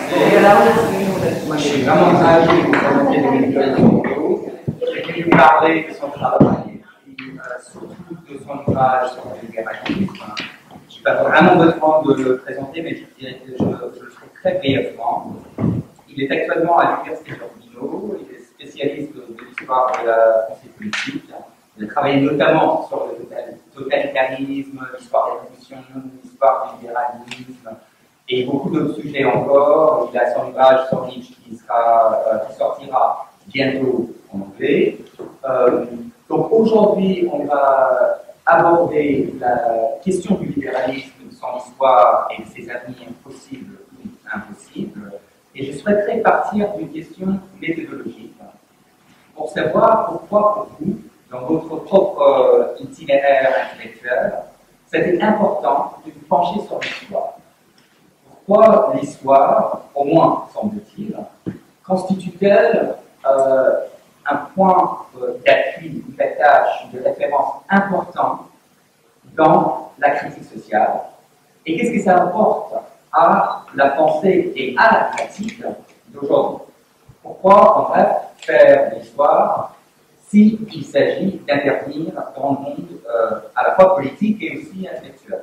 Je suis vraiment ravi de vous présenter les méthodes et de vous parler de son travail, et surtout de son ouvrage sur le libéralisme. Je n'ai pas vraiment besoin de le présenter, mais je dirais que je le ferai très brièvement. Il est actuellement à l'Université de Bordeaux, il est spécialiste de l'histoire de la pensée politique. Il a travaillé notamment sur le totalitarisme, l'histoire des révolutions, l'histoire du libéralisme, et beaucoup d'autres sujets encore. Il a son ouvrage sur Nietzsche qui sortira bientôt en anglais. Donc aujourd'hui, on va aborder la question du libéralisme, de son histoire et de ses avenirs possibles ou impossibles. Et je souhaiterais partir d'une question méthodologique pour savoir pourquoi pour vous, dans votre propre itinéraire intellectuel, c'était important de vous pencher sur l'histoire. Pourquoi l'histoire, au moins semble-t-il, constitue-t-elle un point d'appui, d'attache, de référence important dans la critique sociale? Et qu'est-ce que ça apporte à la pensée et à la pratique d'aujourd'hui? Pourquoi, en bref, faire de l'histoire s'il s'agit d'intervenir dans le monde à la fois politique et aussi intellectuel?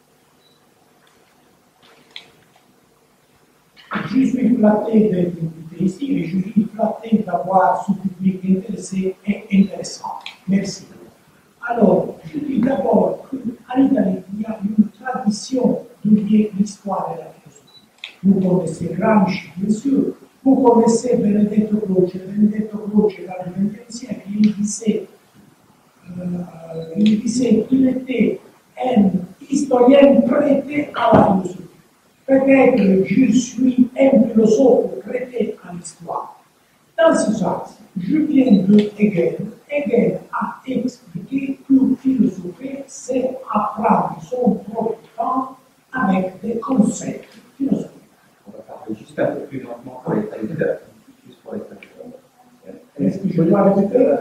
Je suis flatté d'être invité ici et je suis flatté d'avoir ce public intéressé et intéressant. Merci. Alors, je dis d'abord qu'en Italie, il y a une tradition de lier l'histoire et la philosophie. Vous connaissez Gramsci, bien sûr. Vous connaissez Benedetto Croce. Benedetto Croce, dans le XXe siècle, il disait qu'il était un historien prêté à la philosophie. Peut-être je suis un philosophe prêté à l'histoire. Dans ce sens, je viens de Hegel. Hegel a expliqué que philosopher, c'est apprendre son propre temps avec des concepts philosophiques. On va parler juste un peu plus lentement pour les traducteurs. Juste pour les traducteurs. Est-ce que je dois répéter?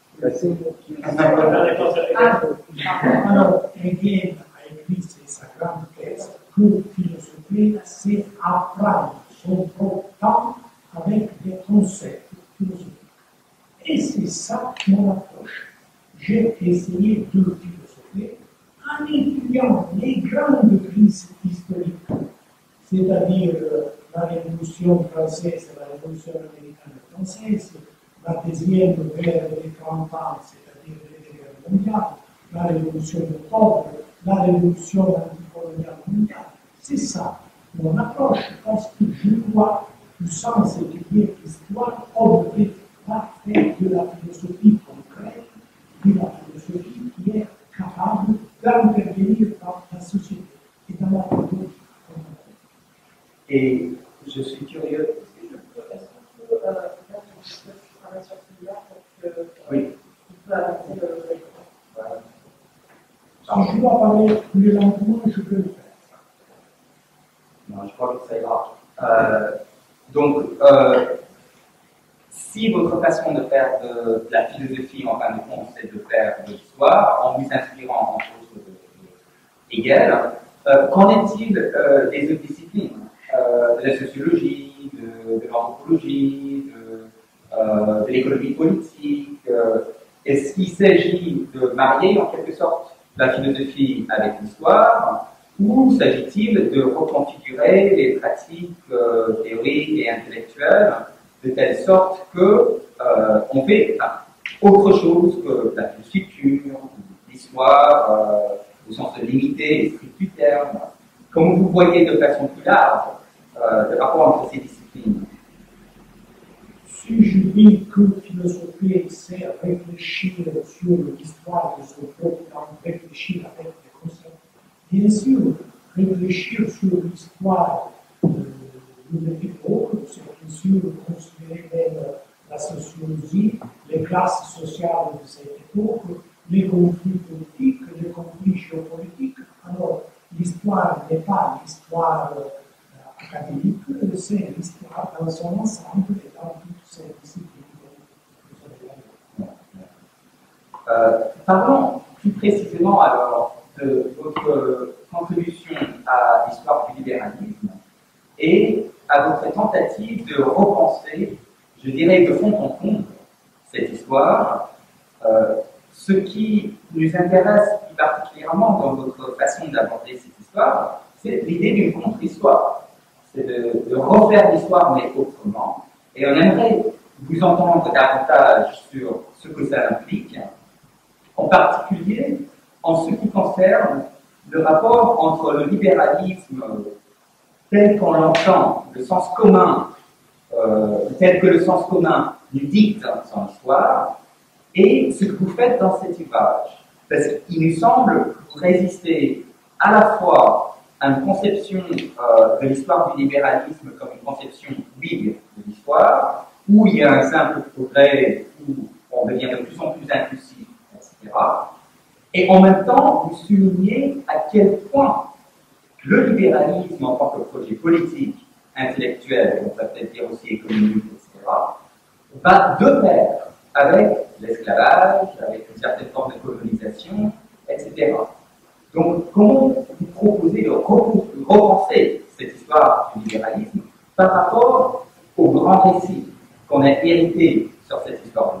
Alors, Hegel a écrit sa grande thèse que philosophie, c'est apprendre son propre temps avec des concepts philosophiques. Et c'est ça mon approche. J'ai essayé de philosopher en étudiant les grandes crises historiques, c'est-à-dire la Révolution française, la Révolution américaine française, la deuxième guerre des 30 ans, c'est-à-dire les guerres mondiales, la Révolution d'octobre, la Révolution anticoloniale mondiale. C'est ça mon approche, parce que je vois le sens étudier l'histoire, on ne peut pas faire de la philosophie concrète, de la philosophie qui est capable d'intervenir dans la société et dans la politique. Et je suis curieux. Est-ce que je peux travailler sur celui-là pour que Oui. peut avancer le Voilà. Si je dois parler plus lentement, je peux le faire. Non, je crois que ça ira. Donc, si votre façon de faire de la philosophie, en fin de compte, c'est de faire de l'histoire, en vous inspirant entre autres de Hegel, qu'en est-il des autres disciplines, de la sociologie, de l'anthropologie, de l'économie politique? Est-ce qu'il s'agit de marier en quelque sorte la philosophie avec l'histoire, ou s'agit-il de reconfigurer les pratiques théoriques et intellectuelles de telle sorte que on fait autre chose que la culture, l'histoire, au sens limité et strict du terme? Comment vous voyez de façon plus large le rapport entre ces disciplines? Si je dis que philosophie, c'est réfléchir sur l'histoire de son propre temps, réfléchir avec des concepts, bien sûr, réfléchir sur l'histoire d'une époque, c'est bien sûr considérer même la sociologie, les classes sociales de cette époque, les conflits politiques, les conflits géopolitiques. Alors, l'histoire n'est pas l'histoire académique, c'est l'histoire dans son ensemble et dans toutes ces disciplines. Parlons plus précisément alors de votre contribution à l'histoire du libéralisme et à votre tentative de repenser, je dirais de fond en comble, cette histoire. Ce qui nous intéresse plus particulièrement dans votre façon d'aborder cette histoire, c'est l'idée d'une contre-histoire. C'est de refaire l'histoire, mais autrement. Et on aimerait vous entendre davantage sur ce que ça implique, en particulier en ce qui concerne le rapport entre le libéralisme tel qu'on l'entend, le sens commun, tel que le sens commun nous dicte son histoire, et ce que vous faites dans cet ouvrage. Parce qu'il nous semble que vous résistez à la fois à une conception de l'histoire du libéralisme comme une conception vide de l'histoire, où il y a un simple progrès, où on devient de plus en plus inclusif, etc. Et en même temps, vous soulignez à quel point le libéralisme en tant que projet politique, intellectuel, on peut peut-être dire aussi économique, etc., va de pair avec l'esclavage, avec une certaine forme de colonisation, etc. Donc, comment vous proposez de repenser cette histoire du libéralisme par rapport au grand récit qu'on a hérité sur cette histoire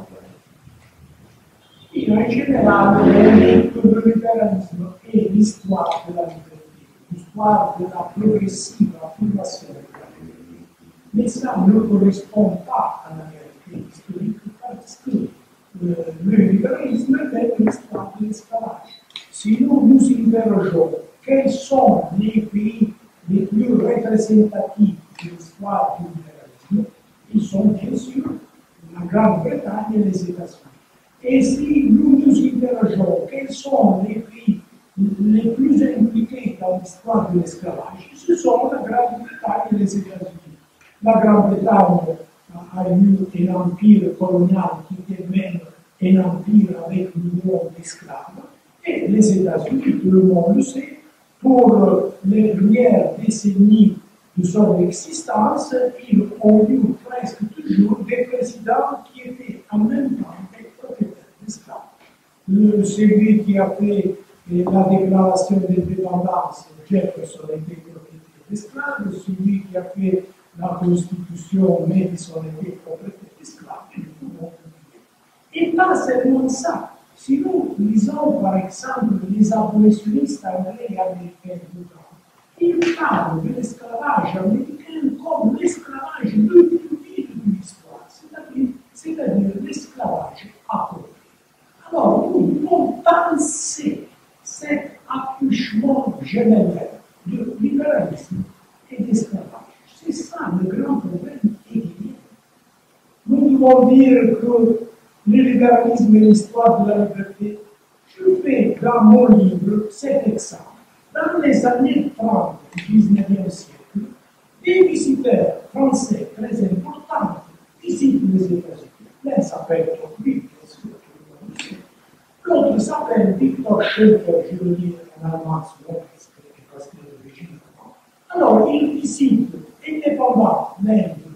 du libéralisme? In generale, le libéralisme est l'histoire de la liberté, l'histoire de la progressive affirmation de la liberté. Mais ça ne correspond pas à la réalité historique parce que le libéralisme est l'histoire de l'esclavage. Si nous nous interrogeons quels sont les pays les plus représentatifs de l'histoire du libéralisme, ils sont bien sûr la Grande-Bretagne et les États-Unis. Et si nous nous interrogeons quels sont les pays les plus impliqués dans l'histoire de l'esclavage, ce sont la Grande-Bretagne et les États-Unis. La Grande-Bretagne a eu un empire colonial qui était même un empire avec un million d'esclaves. Et les États-Unis, tout le monde le sait, pour les premières décennies de son existence, ils ont eu presque toujours des présidents qui étaient en même temps des propriétaires d'esclaves. Celui qui a fait la déclaration d'indépendance, Jefferson, était propriétaire d'esclaves, celui qui a fait la Constitution, Madison, était propriétaire d'esclaves. Et pas seulement ça. Si nous lisons par exemple les abolitionnistes anglais et américains du temps, ils parlent de l'esclavage américain comme l'esclavage le plus vide de l'histoire, c'est-à-dire l'esclavage approprié. Alors nous devons penser cet accouchement général de libéralisme et d'esclavage. C'est ça le grand problème hégélien. Nous devons dire que le libéralisme et l'histoire de la liberté, je fais dans mon livre cet exemple. Dans les années 30 du 19e siècle, des visiteurs français très importants visitent les États-Unis. L'un s'appelle Tocqueville, bien sûr, l'autre s'appelle Victor Schœpfer, je le dis en allemand souvent, parce qu'il est d'origine allemande. Alors, ils visitent indépendamment l'un de l'autre.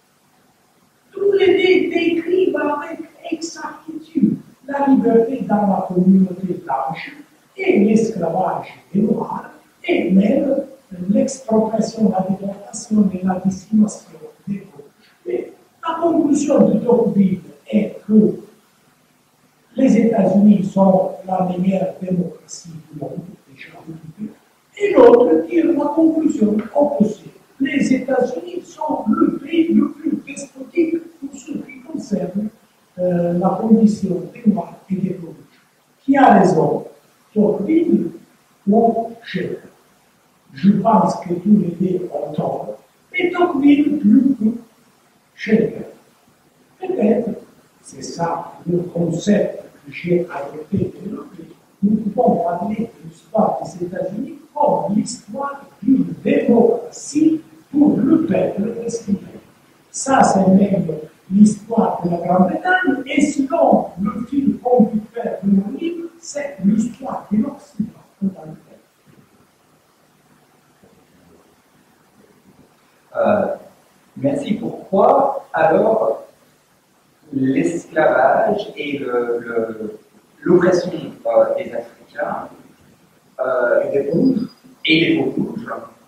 Tous les deux décrivent avec exactitude la liberté dans la communauté blanche et l'esclavage des Noirs et même l'expropriation, la déportation et la discrimination des Blanches. Mais la conclusion de Tocqueville est que les États-Unis sont la meilleure démocratie du monde, déjà et l'autre tire la conclusion opposée. Les États-Unis sont le pays le plus despotique pour ce qui concerne la condition des Noirs et des Blancs. Qui a raison, Tocqueville ou Schœpfer? Je pense que tous les deux ont tort, mais Tocqueville plus que Schœpfer. Peut-être, c'est ça le concept que j'ai adopté et développé, nous pouvons parler de l'histoire des États-Unis comme l'histoire d'une démocratie pour le peuple esclavage. Ça, c'est même l'histoire de la Grande-Bretagne, et sinon, le fil conducteur de mon livre, c'est l'histoire de l'Occident. Merci. Pourquoi alors l'esclavage et l'oppression des Africains et des Peaux rouges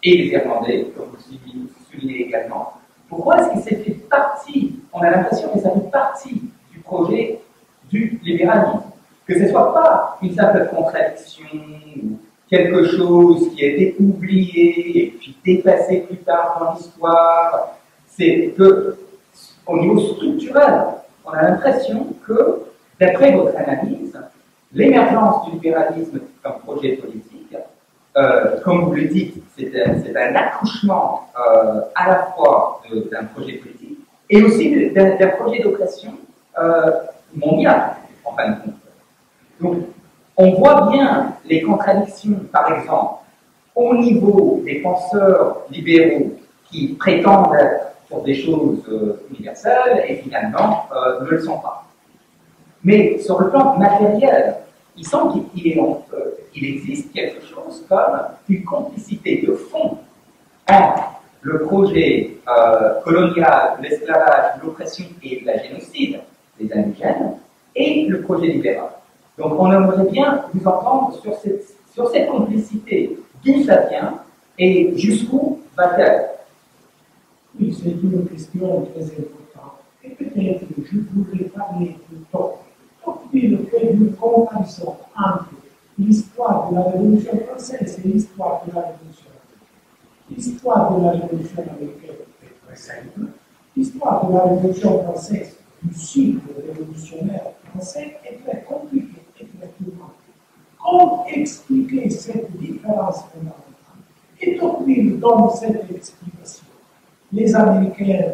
et les Irlandais, comme vous soulignez également. Pourquoi est-ce que ça fait partie, on a l'impression que ça fait partie du projet du libéralisme, que ce ne soit pas une simple contradiction ou quelque chose qui a été oublié et puis dépassé plus tard dans l'histoire, c'est que au niveau structurel, on a l'impression que, d'après votre analyse, l'émergence du libéralisme comme projet politique, comme vous le dites, c'est un accouchement à la fois d'un projet politique et aussi d'un projet d'oppression mondiale, en fin de compte. Donc, on voit bien les contradictions, par exemple, au niveau des penseurs libéraux qui prétendent être sur des choses universelles et finalement ne le sont pas. Mais sur le plan matériel, il semble qu'il existe quelque chose comme une complicité de fond entre le projet colonial, de l'esclavage, de l'oppression et de la génocide des indigènes et le projet libéral. Donc on aimerait bien vous entendre sur cette complicité, d'où ça vient et jusqu'où va-t-elle. Oui, c'est une question très importante. Et peut-être je voudrais parler de Tocqueville. Tocqueville fait une comparaison entre l'histoire de la Révolution française et l'histoire de la Révolution américaine. L'histoire de la Révolution américaine est très simple. L'histoire de la Révolution française, du cycle révolutionnaire français, est très compliquée et très tourmentée. Comment expliquer cette différence fondamentale? Et Tocqueville donne cette explication. Les Américains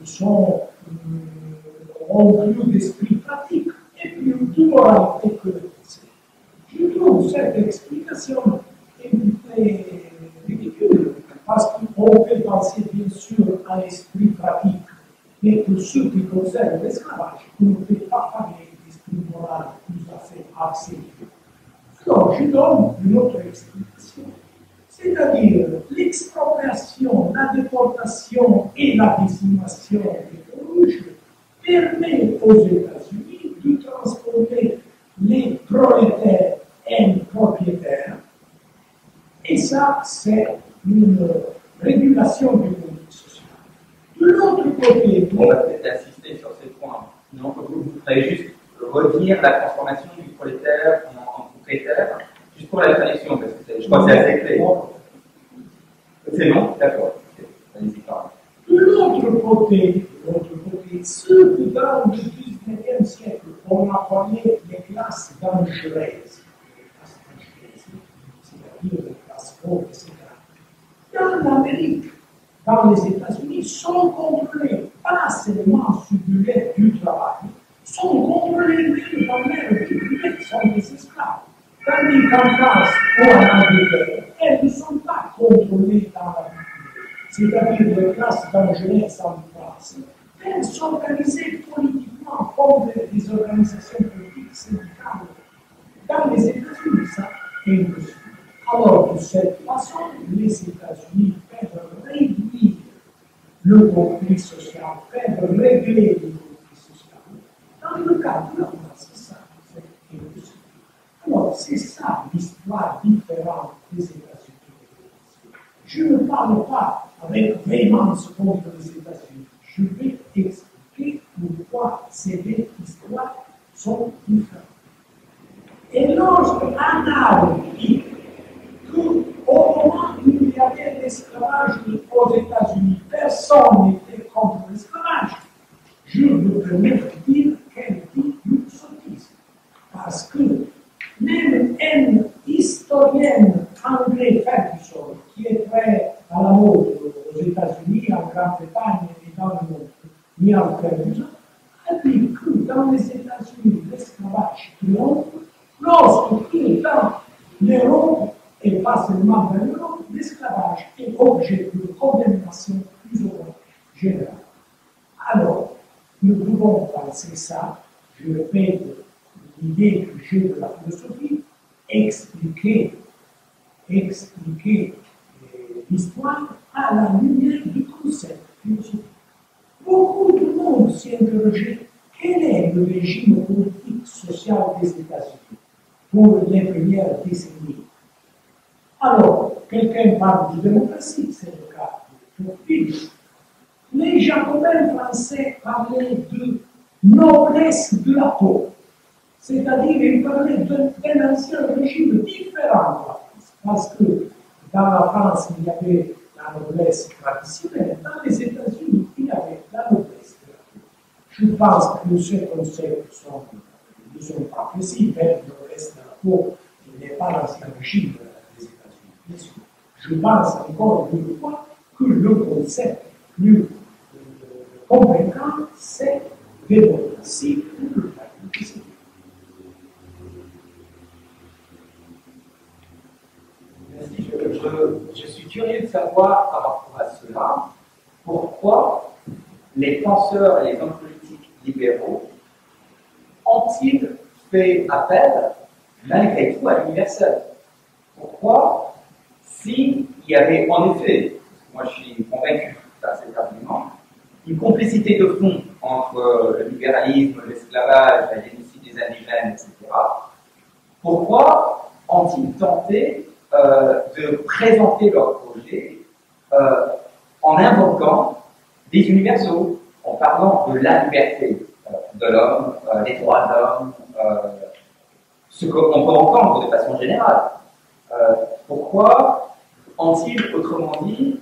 ont plus d'esprit pratique et plus de moralité que les Français. Je trouve cette explication très ridicule, parce qu'on peut penser bien sûr à l'esprit pratique, mais pour ce qui concerne l'esclavage, on ne peut pas parler d'esprit moral tout à fait absolu. Alors, je donne une autre explication. C'est-à-dire l'expropriation, la déportation et la décimation des rouges permet aux États-Unis de transformer les prolétaires en propriétaires. Et ça, c'est une régulation du politique social. De l'autre côté, on va peut-être insister sur ces points. Donc, vous voudrez juste redire la transformation du prolétaire en propriétaire. Juste pour la traduction, parce que je crois que c'est assez clair. C'est bon? D'accord. Allez-y, parlez. De l'autre côté, ceux qui dans le XIXe siècle, on appelait les classes dangereuses, c'est-à-dire les classes pauvres, etc. Dans l'Amérique, dans les États-Unis, sont contrôlés pas seulement sur l'aide du travail, sont contrôlés même dans leur vie privée, sont des esclaves. Tandis qu'en France ou en Angleterre, elles ne sont pas contrôlées dans la vie privée. C'est-à-dire les classes dangereuses en France, elles sont organisées politiquement comme des organisations politiques syndicales. Dans les États-Unis, ça est impossible. Alors, de cette façon, les États-Unis peuvent réduire le conflit social, peuvent régler le conflit social. Dans le cas de la France, ça, c'est impossible. Alors, c'est ça l'histoire différente des États-Unis. Je ne parle pas avec véhémence contre les États-Unis. Je vais expliquer pourquoi ces deux histoires sont différentes. Et lorsque Anna dit qu'au moment où il y avait l'esclavage aux États-Unis, personne n'était contre l'esclavage, je me permets de dire qu'elle dit une sottise. Parce que même une historienne anglaise, Ferguson, qui est très à la mode aux États-Unis, en Grande-Bretagne et dans le monde, Niall Ferguson, a dit que dans les États-Unis, l'esclavage triomphe, lorsque dans l'Europe, et pas seulement dans l'Europe, l'esclavage est objet de condamnation plus ou moins générale. Alors, nous pouvons penser ça, je répète, l'idée que j'ai de la philosophie, expliquer l'histoire à la lumière du concept philosophique. Beaucoup de monde s'est interrogé quel est le régime politique social des États-Unis pour les premières décennies. Alors, quelqu'un parle de démocratie, c'est le cas de Tocqueville. Les jacobins français parlaient de noblesse de la peau, c'est-à-dire ils parlaient d'un ancien régime différent de la France, parce que dans la France, il y avait la noblesse traditionnelle, dans les États-Unis, il y avait la noblesse de la peau. Je pense que ces concepts ne sont pas précis, même la noblesse de la peau, il n'est pas l'ancien régime des États-Unis, bien sûr. Je pense encore une fois que le concept plus convaincant, c'est démocratie ou le parti. Je suis curieux de savoir par rapport à cela, pourquoi les penseurs et les hommes politiques libéraux ont-ils fait appel, malgré tout, à l'universel? Pourquoi, s'il y avait en effet, moi je suis convaincu par cet argument, une complicité de fond entre le libéralisme, l'esclavage, la génocide des indigènes, etc., pourquoi ont-ils tenté de présenter leur projet en invoquant des universaux, en parlant de la liberté de l'homme, des droits de l'homme, ce qu'on peut entendre de façon générale? Pourquoi ont-ils, autrement dit,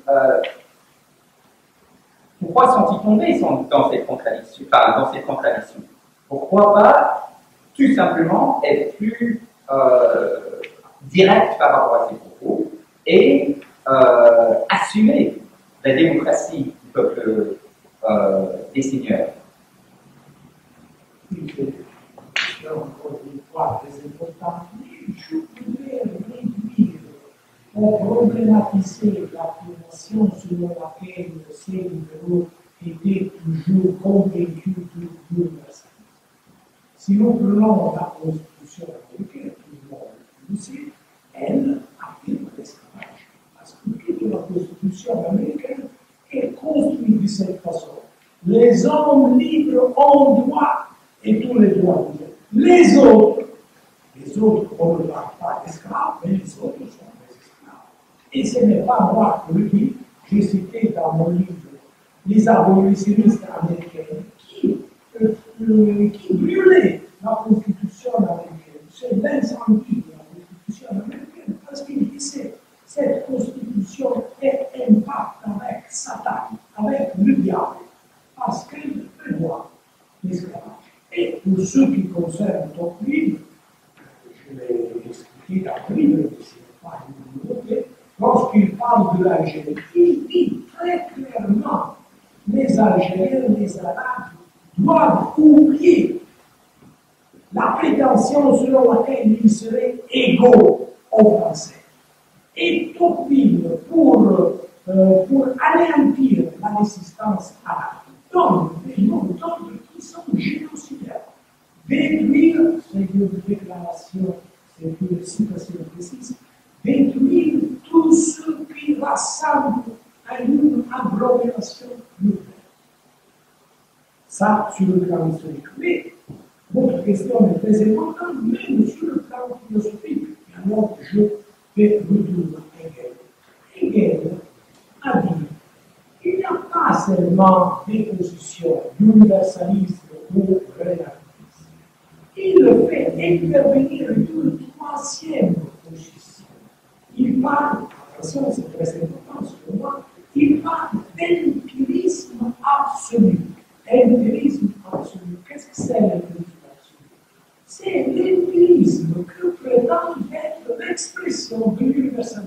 pourquoi sont-ils tombés dans cette contradiction, Pourquoi pas tout simplement être plus direct par rapport à ces propos et assumer la démocratie du peuple des seigneurs? C'est encore une fois très important. Je voudrais réduire ou problématiser l'affirmation selon laquelle ces libéraux étaient toujours convaincus de l'universalisme. Si nous prenons la Constitution américaine, tout le monde le sait, elle affirme l'esclavage. Parce que toute la Constitution américaine est construite de cette façon. Les hommes libres ont droit et tous les droits des hommes. Les autres, on ne parle pas d'esclaves, mais les autres sont des esclaves. Et ce n'est pas moi qui le dis, j'ai cité dans mon livre les abolitionnistes américains qui brûlaient la Constitution américaine. C'est l'incendie de la Constitution américaine, parce qu'ils disaient cette Constitution est un pacte avec Satan, avec le diable, parce qu'elle prévoit l'esclavage. Et pour ce qui concerne Tocqueville, je l'ai expliqué dans le livre, ce n'est pas une nouveauté, lorsqu'il parle de l'Algérie, il dit très clairement les Algériens, les Arabes doivent oublier la prétention selon laquelle ils seraient égaux aux Français. Et Tocqueville, pour anéantir la résistance arabe, donne des noms d'ordre qui sont génocidaires. Détruire, c'est une déclaration, c'est une citation précise, détruire tout ce qui rassemble à une agglomération nouvelle. Ça, sur le plan historique. Mais votre question est très importante, même sur le plan philosophique. Et alors, je vais retourner à Hegel. Hegel a dit il n'y a pas seulement des positions d'universalisme ou relativisme. Il fait intervenir une troisième position. Il parle, attention, c'est très important pour moi, il parle d'empirisme absolu. Empirisme absolu. Qu'est-ce que c'est l'empirisme absolu? C'est l'empirisme que prétend être l'expression de l'universalité.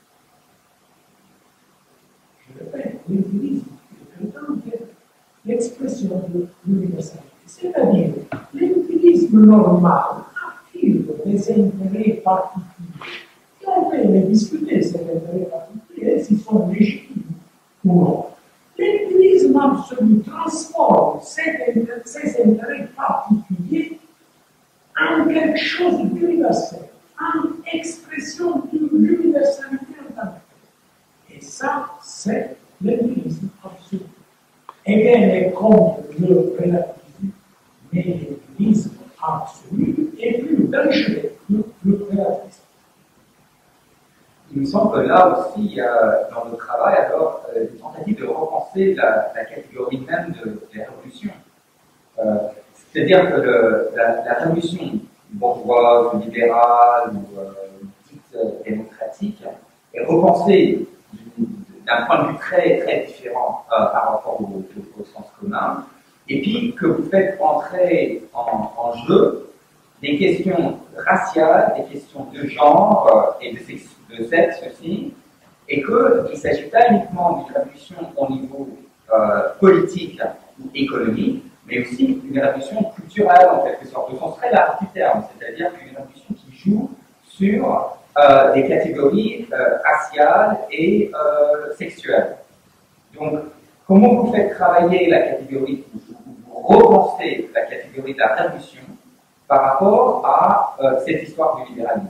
Je répète, l'empirisme que prétend être l'expression de l'universalité. C'est-à-dire, l'empirisme normal affirme des intérêts particuliers. Et on peut les discuter, ces intérêts particuliers, s'ils sont légitimes ou non. L'empirisme absolu transforme ces intérêts particuliers en quelque chose d'universel, en expression de l'universalité en tant que telle. Et ça, c'est l'empirisme absolu. Hegel est contre le relativisme, mais l'empirisme absolu est plus dangereux que le relativisme. il me semble que là aussi, il y a dans le travail, alors, une tentative de repenser la catégorie même des révolutions. C'est-à-dire que la révolution bourgeoise, ou libérale, ou dite démocratique, est repensée d'un point de vue très, très différent par rapport au sens commun, et puis que vous faites entrer en jeu des questions raciales, des questions de genre et de sexe aussi, et qu'il ne s'agit pas uniquement d'une révolution au niveau politique ou économique, mais aussi d'une révolution culturelle en quelque sorte, au sens très large du terme, c'est-à-dire une révolution qui joue sur des catégories raciales et sexuelles. Donc, comment vous faites travailler la catégorie, vous repensez la catégorie de la révolution par rapport à cette histoire du libéralisme?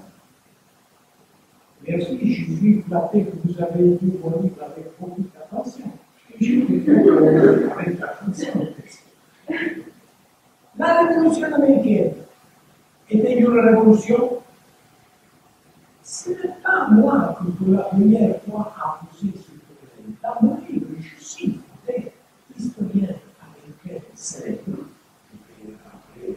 Merci, je suis flatté que vous avez lu mon livre avec beaucoup d'attention. J'ai lu avec attention. La révolution américaine était une révolution. Ce n'est pas moi qui, pour la première fois, a posé ce problème. Dans mon livre, je cite des historiens américains célèbres, après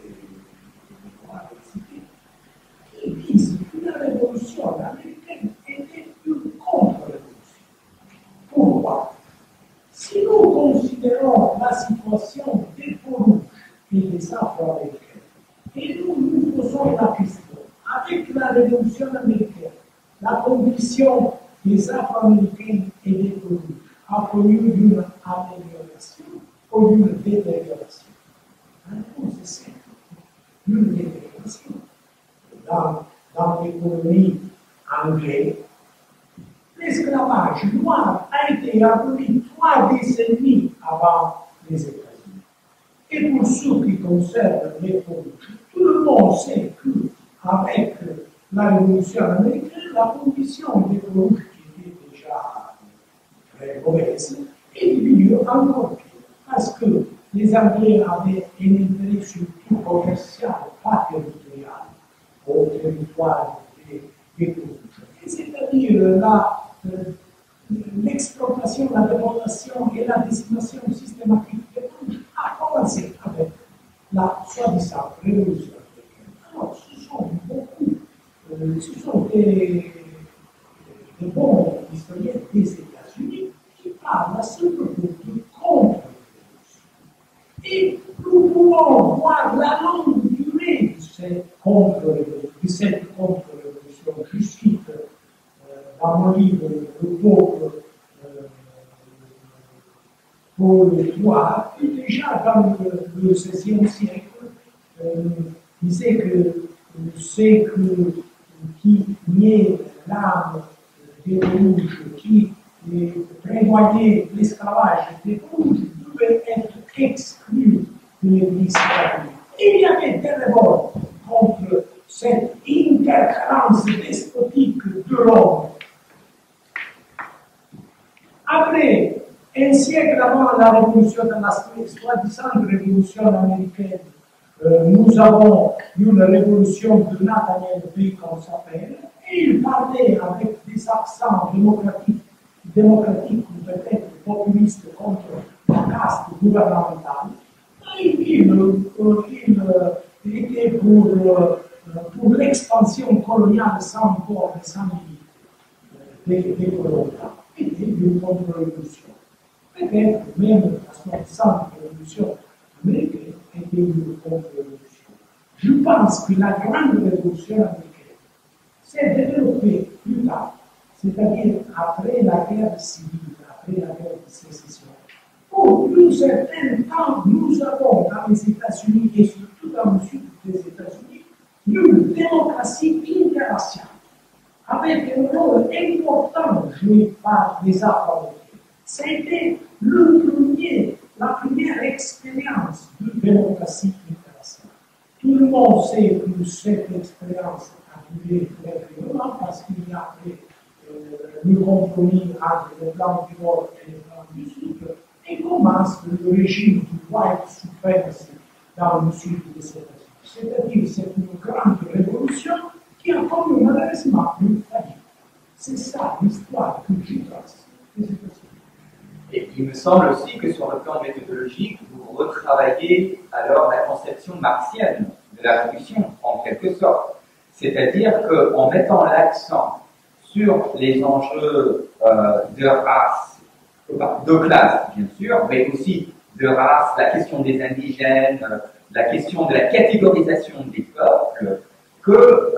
qui disent que la révolution américaine était une contre-révolution. Pourquoi? Si nous considérons la situation des peaux et des Afro-Américains, et nous posons la question, avec la révolution américaine, la condition des Afro-Américains et des peaux a connu une amélioration ou une détérioration? La réponse est simple, une détérioration. Dans l'économie anglaise, l'esclavage noir a été aboli 3 décennies avant les États-Unis. Et pour ceux qui concernent les peaux, tout le monde sait qu'avec la révolution américaine, la condition des peaux qui était déjà très mauvaise est devenue encore pire. Parce que les Anglais avaient un intérêt surtout commercial, pas territorial, au territoire des peaux. C'est-à-dire l'exploitation, la déportation et la décimation systématique des peaux a commencé avec la soi-disant révolution américaine. Alors, ce sont beaucoup, ce sont des bons historiens des États-Unis qui parlent à ce propos de contre-révolution. Et nous pouvons voir la longue durée de cette contre-révolution. Je cite dans mon livre Le pauvre Paul III, qui déjà dans le XVIe siècle disait que c'est qui niait l'âme des rouges, qui prévoyait l'esclavage des rouges, devait être exclu de l'Église catholique. Il y avait des révoltes contre cette intercalance despotique de l'homme. Après, un siècle avant la révolution de la soi-disant révolution américaine, nous avons une révolution de Nathaniel Bacon s'appelle, et il parlait avec des accents démocratiques ou peut-être populistes contre la caste gouvernementale. Il était pour l'expansion coloniale sans corps et sans des colons. C'était une contre-révolution. Peut-être même la soi-disant révolution américaine était une contre-révolution. Je pense que la grande révolution américaine s'est développée plus tard, c'est-à-dire après la guerre civile, après la guerre de sécession. Pour un certain temps, nous avons dans les États-Unis et surtout dans le sud des États-Unis une démocratie interraciale, avec un rôle important joué par les Afro-Américains. C'était la première expérience de démocratie interraciale. Tout le monde sait que cette expérience a duré très longtemps parce qu'il y a le compromis entre les blancs du Nord et les blancs du Sud, et commence le régime du white supremacy dans le sud des États-Unis. C'est-à-dire c'est une grande révolution qui a connu malheureusement une faillite. C'est ça l'histoire que je trace. Et il me semble aussi que sur le plan méthodologique, vous retravaillez alors la conception marxienne de la révolution, en quelque sorte. C'est-à-dire qu'en mettant l'accent sur les enjeux de race, de classe, bien sûr, mais aussi de race, la question des indigènes, la question de la catégorisation des peuples, que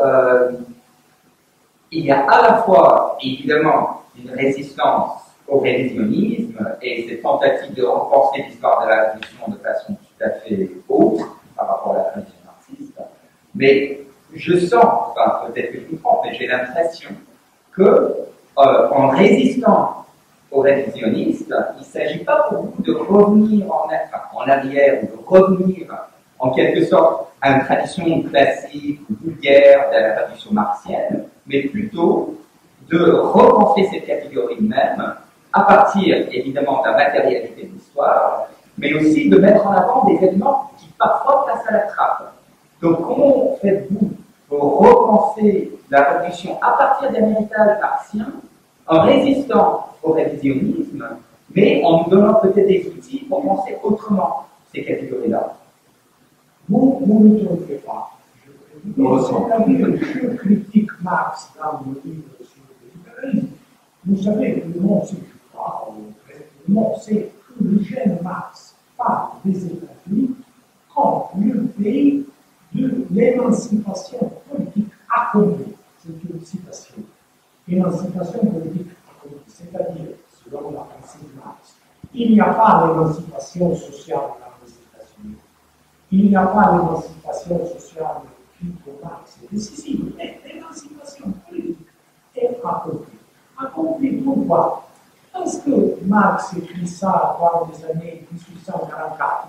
il y a à la fois, évidemment, une résistance au révisionnisme et cette tentative de repenser l'histoire de la révolution de façon tout à fait autre par rapport à la tradition marxiste. Mais je sens, enfin peut-être que je me trompe, mais j'ai l'impression que en résistant aux révisionnistes, il ne s'agit pas pour vous de revenir en arrière ou de revenir en quelque sorte à une tradition classique ou vulgaire de la tradition marxienne, mais plutôt de repenser cette catégorie même à partir évidemment de la matérialité de l'histoire, mais aussi de mettre en avant des éléments qui parfois passent à la trappe. Donc comment faites-vous pour repenser la révolution à partir d'un héritage marxien, en résistant au révisionnisme, mais en nous donnant peut-être des outils pour penser autrement ces catégories-là? Vous ne trompez pas. Je critique Marx dans le livre sur le libéralisme. Vous savez que le monde sait pas, le monde sait que le jeune Marx parle des États-Unis comme le pays de l'émancipation politique accomplie. C'est une citation. Émancipation politique accomplie, c'est-à-dire, selon la pensée de Marx, il n'y a pas d'émancipation sociale dans les États-Unis. Il n'y a pas d'émancipation sociale qui pour Marx est décisive, mais l'émancipation politique est accomplie. Accomplie pourquoi? Parce que Marx écrit ça dans les années 1844.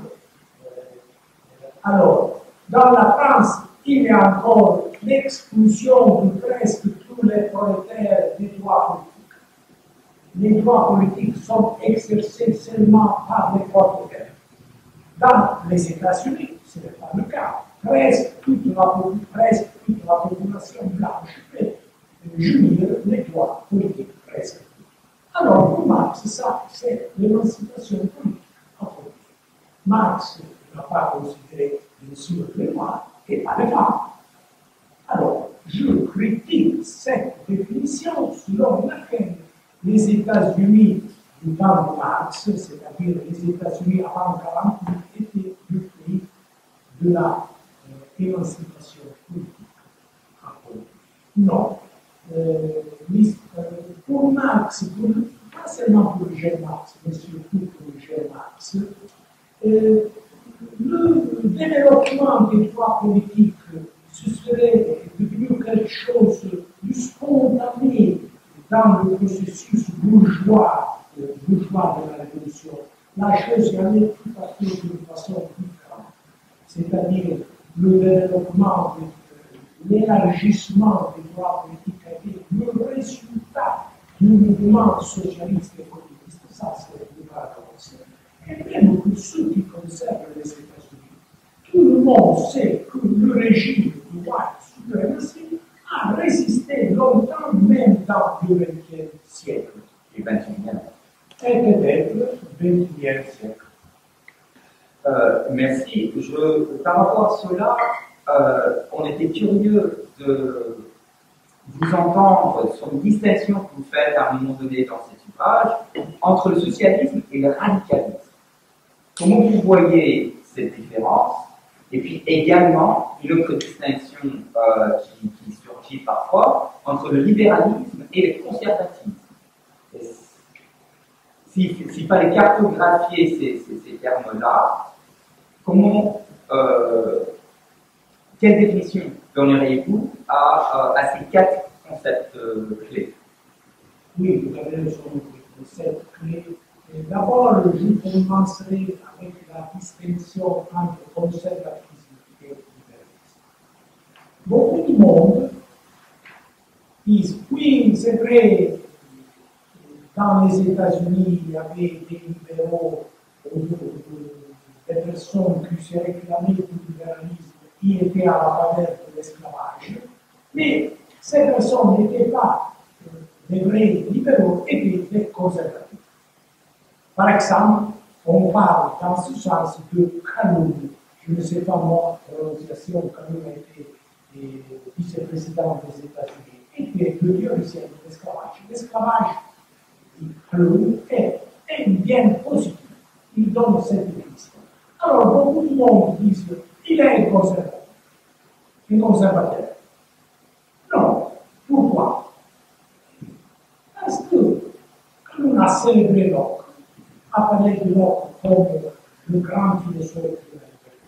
Alors, dans la France, il y a encore l'exclusion de presque tous les prolétaires des droits politiques. Les droits politiques sont exercés seulement par les prolétaires. Dans les États-Unis, ce n'est pas le cas. Presque toute la population blanche peut jouir les droits politiques, presque. Alors, pour Marx, ça, c'est l'émancipation politique. Marx n'a pas considéré, bien sûr, les Noirs et pas les femmes. Alors, je critique cette définition selon laquelle les États-Unis du temps de Marx, c'est-à-dire les États-Unis avant 1948, étaient le pays de la émancipation politique. Non. Pour Marx, pas seulement pour le jeune Marx, mais surtout pour le jeune Marx, le développement des droits politiques, ce serait devenu quelque chose de spontané dans le processus bourgeois de la Révolution. La chose y allait tout à fait d'une façon différente. C'est-à-dire le développement, l'élargissement des droits politiques a été le résultat du mouvement socialiste et communiste. Ça, c'est le paradoxe. Et même pour ceux qui conservent les États-Unis, tout le monde sait que le régime de white supremacy a résisté longtemps, même dans le XXe siècle. Et XXIe. Et peut-être le XXIe siècle. Merci. Par rapport à cela, on était curieux de vous entendre sur une distinction que vous faites à un moment donné dans cet ouvrage entre le socialisme et le radicalisme. Comment vous voyez cette différence? Et puis également, une autre distinction qui surgit parfois entre le libéralisme et le conservatisme. S'il fallait cartographier ces termes-là, quelle définition donneriez-vous à ces quatre concepts clés? Oui, vous avez raison, les concepts clés. D'abord, je commencerai avec la distinction entre conservatisme et libéralisme. Beaucoup de monde disent, oui, c'est vrai, dans les États-Unis, il y avait des libéraux, des personnes qui se réclamaient du libéralisme, qui étaient à la faveur de l'esclavage, mais ces personnes n'étaient pas des vrais libéraux et des conservatifs. Par exemple, on parle dans ce sens de Kanoun. Je ne sais pas moi, prononciation, Kanoun a été vice-président des États-Unis, et qui est le théoricien de l'esclavage. L'esclavage, dit Kanoun, est bien positif. Il donne cette définition. Alors, beaucoup de monde disent qu'il est un conservateur. Non. Pourquoi? Parce que Kanoun a célébré Locke, a parlé de Locke comme le grand philosophe de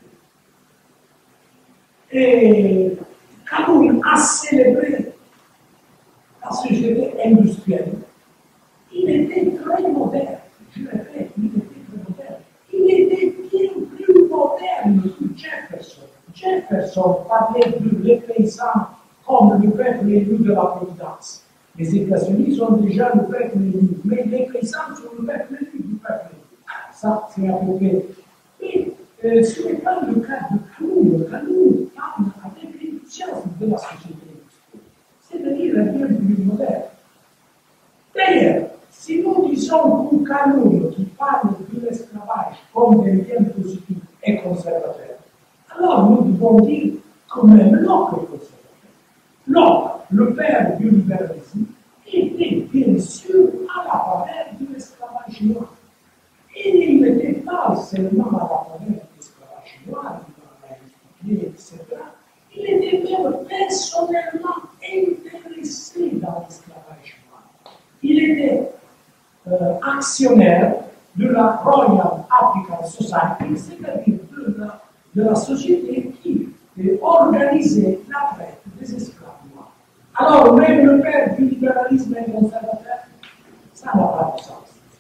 la liberté. Et Kanoun a célébré la société industrielle. Il était très moderne. Je répète, il était très moderne. Il était bien plus moderne que Jefferson. Jefferson parlait de les paysans comme le peuple élu de la Providence. Les États-Unis sont déjà le peuple élu, mais les paysans sont le peuple élu du peuple élu. Ça, c'est à peu près. Et ce n'est pas le cas de Kanoun. Kanoun parle avec l'intelligence de la société industrielle, c'est-à-dire la bien plus moderne. D'ailleurs, si nous disons que Kanoun, qui parle de l'esclavage comme un bien positif, est conservateur, alors nous devons dire que même Locke est conservateur. Locke, le père du libéralisme, était bien sûr à la faveur de l'esclavage noir. Et il n'était pas seulement à la faveur de l'esclavage noir, il l'a expliqué, etc. Il était même personnellement intéressé dans l'esclavage noir. Il était actionnaire de la Royal African Society, c'est-à-dire de la société qui organisait la traite des esclaves noirs. Alors, même le père du libéralisme est conservateur, ça n'a pas de sens.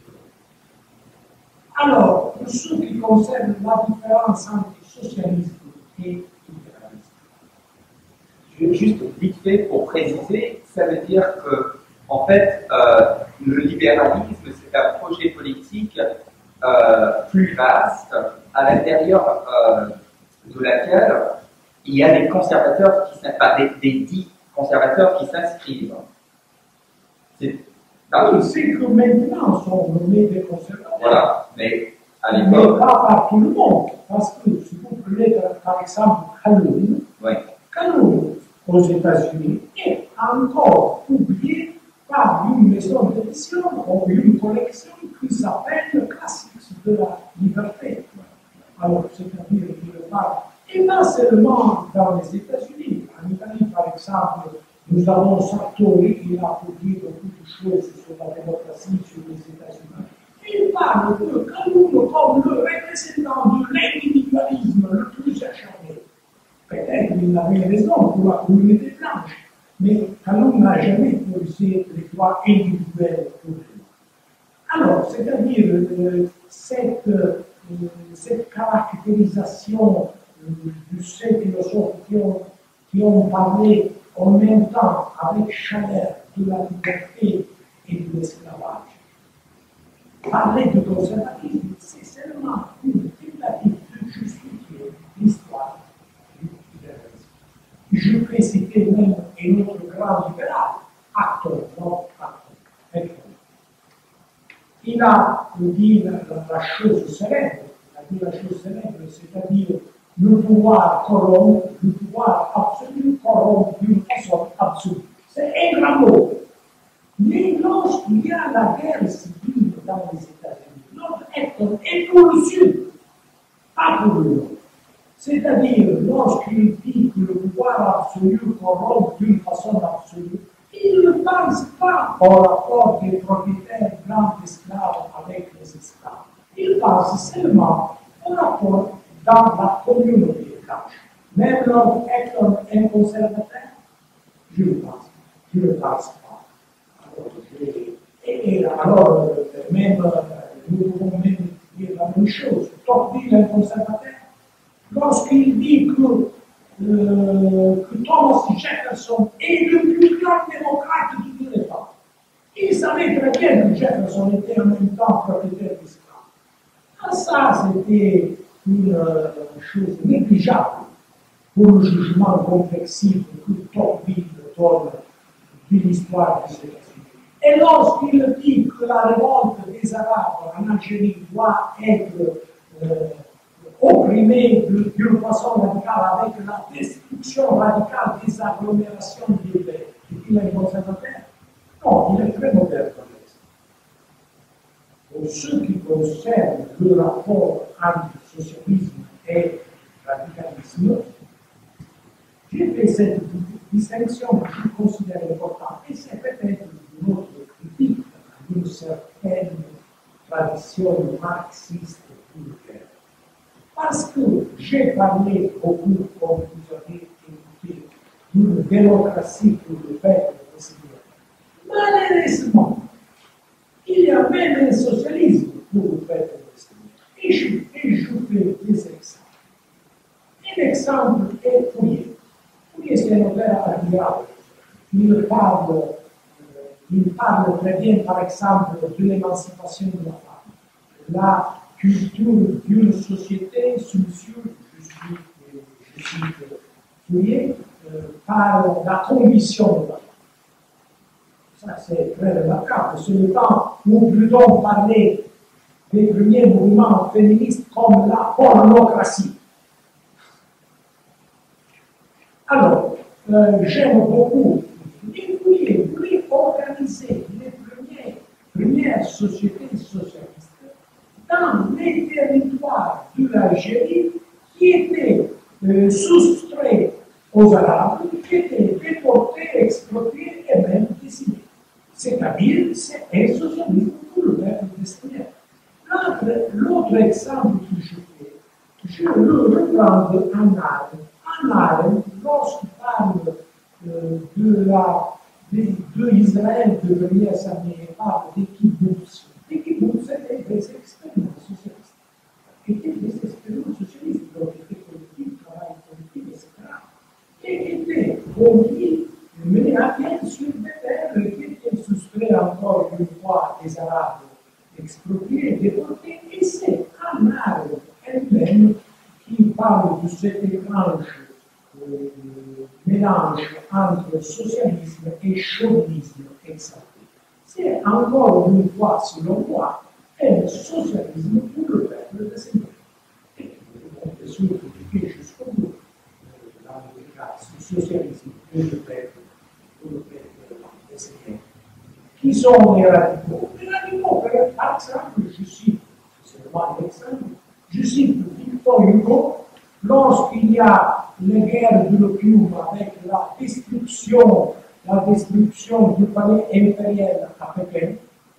Alors, pour ce qui concerne la différence entre socialisme et libéralisme. Je vais juste vite fait pour préciser, ça veut dire que, en fait, le libéralisme, c'est un projet politique plus vaste, à l'intérieur de laquelle il y a des conservateurs qui des dits conservateurs qui s'inscrivent. C'est que maintenant sont nommés des conservateurs. Voilà, mais à l'époque. Mais pas par tout le monde, parce que si vous prenez par exemple Kanoun, oui. Kanoun aux États-Unis est encore publié par une maison d'édition ou une collection qui s'appelle Classics de la liberté. Alors, c'est-à-dire qu'il parle, et pas seulement dans les États-Unis. En Italie, par exemple, nous avons Sartori qui a publié beaucoup de choses sur la démocratie, sur les États-Unis. Il parle de Kanoun comme le représentant de l'individualisme le plus acharné. Peut-être qu'il avait raison pour la communauté blanche, mais Kanoun n'a jamais posé les droits individuels pour lui. Alors, c'est-à-dire cette caractérisation de ces philosophes qui ont parlé en même temps avec chaleur de la liberté et de l'esclavage. Parler de conservatisme, c'est seulement une tentative de justifier l'histoire du libéralisme. Je peux citer même un autre grand libéral, Acton, non Acton. Il a dit la chose célèbre, c'est-à-dire le pouvoir corrompt, le pouvoir absolu corrompt d'une façon absolue. C'est un grand mot. Mais lorsqu'il y a la guerre civile dans les États-Unis, notre Acton est pour le Sud, pas pour le Nord. C'est-à-dire, lorsqu'il dit que le pouvoir absolu corrompt d'une façon absolue, il ne pense pas au rapport des propriétaires blancs d'esclaves avec les esclaves. Il pense seulement au rapport dans la communauté blanche. Même Lord Acton est un conservateur, je ne pense pas. Et alors, même, nous pouvons même dire la même chose. Tocqueville est un conservateur. Lorsqu'il dit que Thomas Jefferson est le plus grand démocrate de tous les temps, il savait très bien que Jefferson était en même temps propriétaire d'esclaves. Ça, c'était une chose négligeable pour le jugement complexible que Tocqueville donne de l'histoire des États-Unis. Et lorsqu'il dit que la révolte des Arabes en Algérie doit être opprimée d'une façon radicale avec la destruction radicale des agglomérations urbaines, est-il un conservateur? Non, il est très moderne. Pour ce qui concerne le rapport entre socialisme et radicalisme, j'ai fait cette distinction que je considère importante, et c'est peut-être notre critique d'une certaine tradition marxiste culturelle. Parce que j'ai parlé beaucoup, comme vous avez écouté, d'une démocratie pour le peuple décidé. Malheureusement, il y a même un socialisme pour le peuple décidé. Et je fais des exemples. Un exemple est Fourier. Fourier, c'est un auteur admirable. Il parle très bien, par exemple, de l'émancipation de la femme. La culture d'une société sous je suis Fourier, par la condition de la femme. Ça, c'est très remarquable. C'est le temps où Proudhon parlait des premiers mouvements féministes comme la pornocratie. Alors, j'aime beaucoup. Il voulait organiser les premières sociétés socialistes dans les territoires de l'Algérie qui étaient soustraits aux Arabes, qui étaient déportés, expropriés et même décimés. C'est-à-dire, c'est un socialisme pour le peuple destiné. L'autre exemple que je fais, je le reprends de Hannah Arendt. Hannah Arendt, lorsqu'il parle de Israël de premières années, parle des kibbutz. Les kibbutz, c'était des expériences socialistes. C'était des expériences socialistes, donc étaient politiques, travail politique, etc. Et étaient conduits, menés à bien sur des terres qui étaient soustraits encore une fois des Arabes expropriés, déportés, et c'est Hannah Arendt elle-même qui parle de cet étrange mélange entre socialisme et chauvinisme exalté. C'est encore une fois, selon moi, un socialisme pour le peuple de ces pays. Et on peut se critiquer jusqu'au bout dans le cas du socialisme pour le peuple de ces pays. Qui sont les radicaux? Les radicaux, par exemple, je cite, c'est vraiment un exemple, je cite Victor Hugo, lorsqu'il y a les guerres de l'opium avec la destruction du palais impérial à Pékin,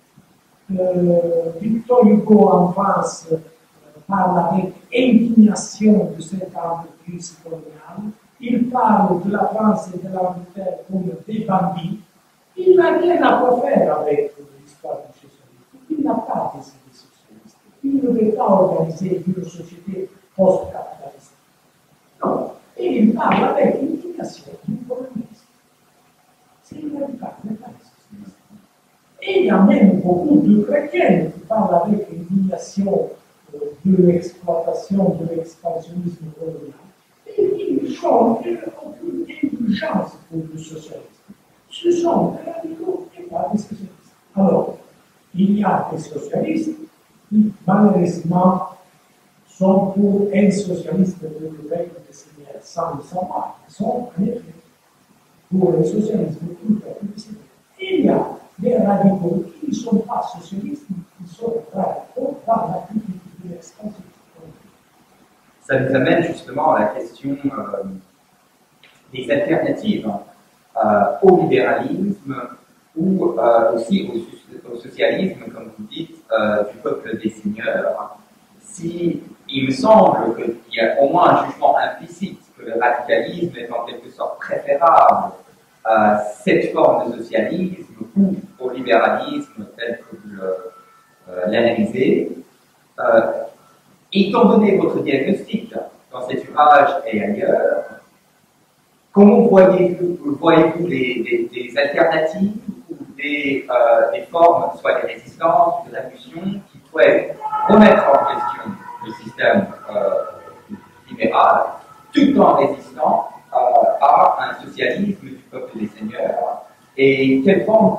Victor Hugo en France parle avec indignation de cette entreprise coloniale. Il parle de la France et de l'Angleterre comme des bandits. Il n'a rien à faire avec l'histoire du socialisme. Il n'a pas des idées socialistes. Il ne veut pas organiser une société post-capitaliste. Non. Et il parle avec indignation du communisme. C'est une radical, mais pas socialiste. Et il y a même beaucoup de chrétiens qui parlent avec indignation de l'exploitation, de l'expansionnisme colonial. Et ils n'ont aucune indulgence pour le socialisme. Ce sont des radicaux et pas des socialistes. Alors, il y a des socialistes qui, malheureusement, sont pour un socialiste de l'Europe de Seigneur sans le savoir. Ils sont, en effet, pour un socialisme tout le peuple de Seigneur. Il y a des radicaux qui ne sont pas socialistes, qui sont radicaux par la critique de l'expansion. Ça nous amène justement à la question des alternatives au libéralisme ou aussi au socialisme, comme vous dites, du peuple des seigneurs. Si il me semble qu'il y a au moins un jugement implicite que le radicalisme est en quelque sorte préférable à cette forme de socialisme ou au libéralisme tel que vous l'analysez, étant donné votre diagnostic dans cet ouvrage et ailleurs, comment voyez-vous des alternatives ou des formes, soit des résistances ou des révolutions qui pourraient remettre en question le système libéral, tout en résistant à un socialisme du peuple des seigneurs? Et quelle forme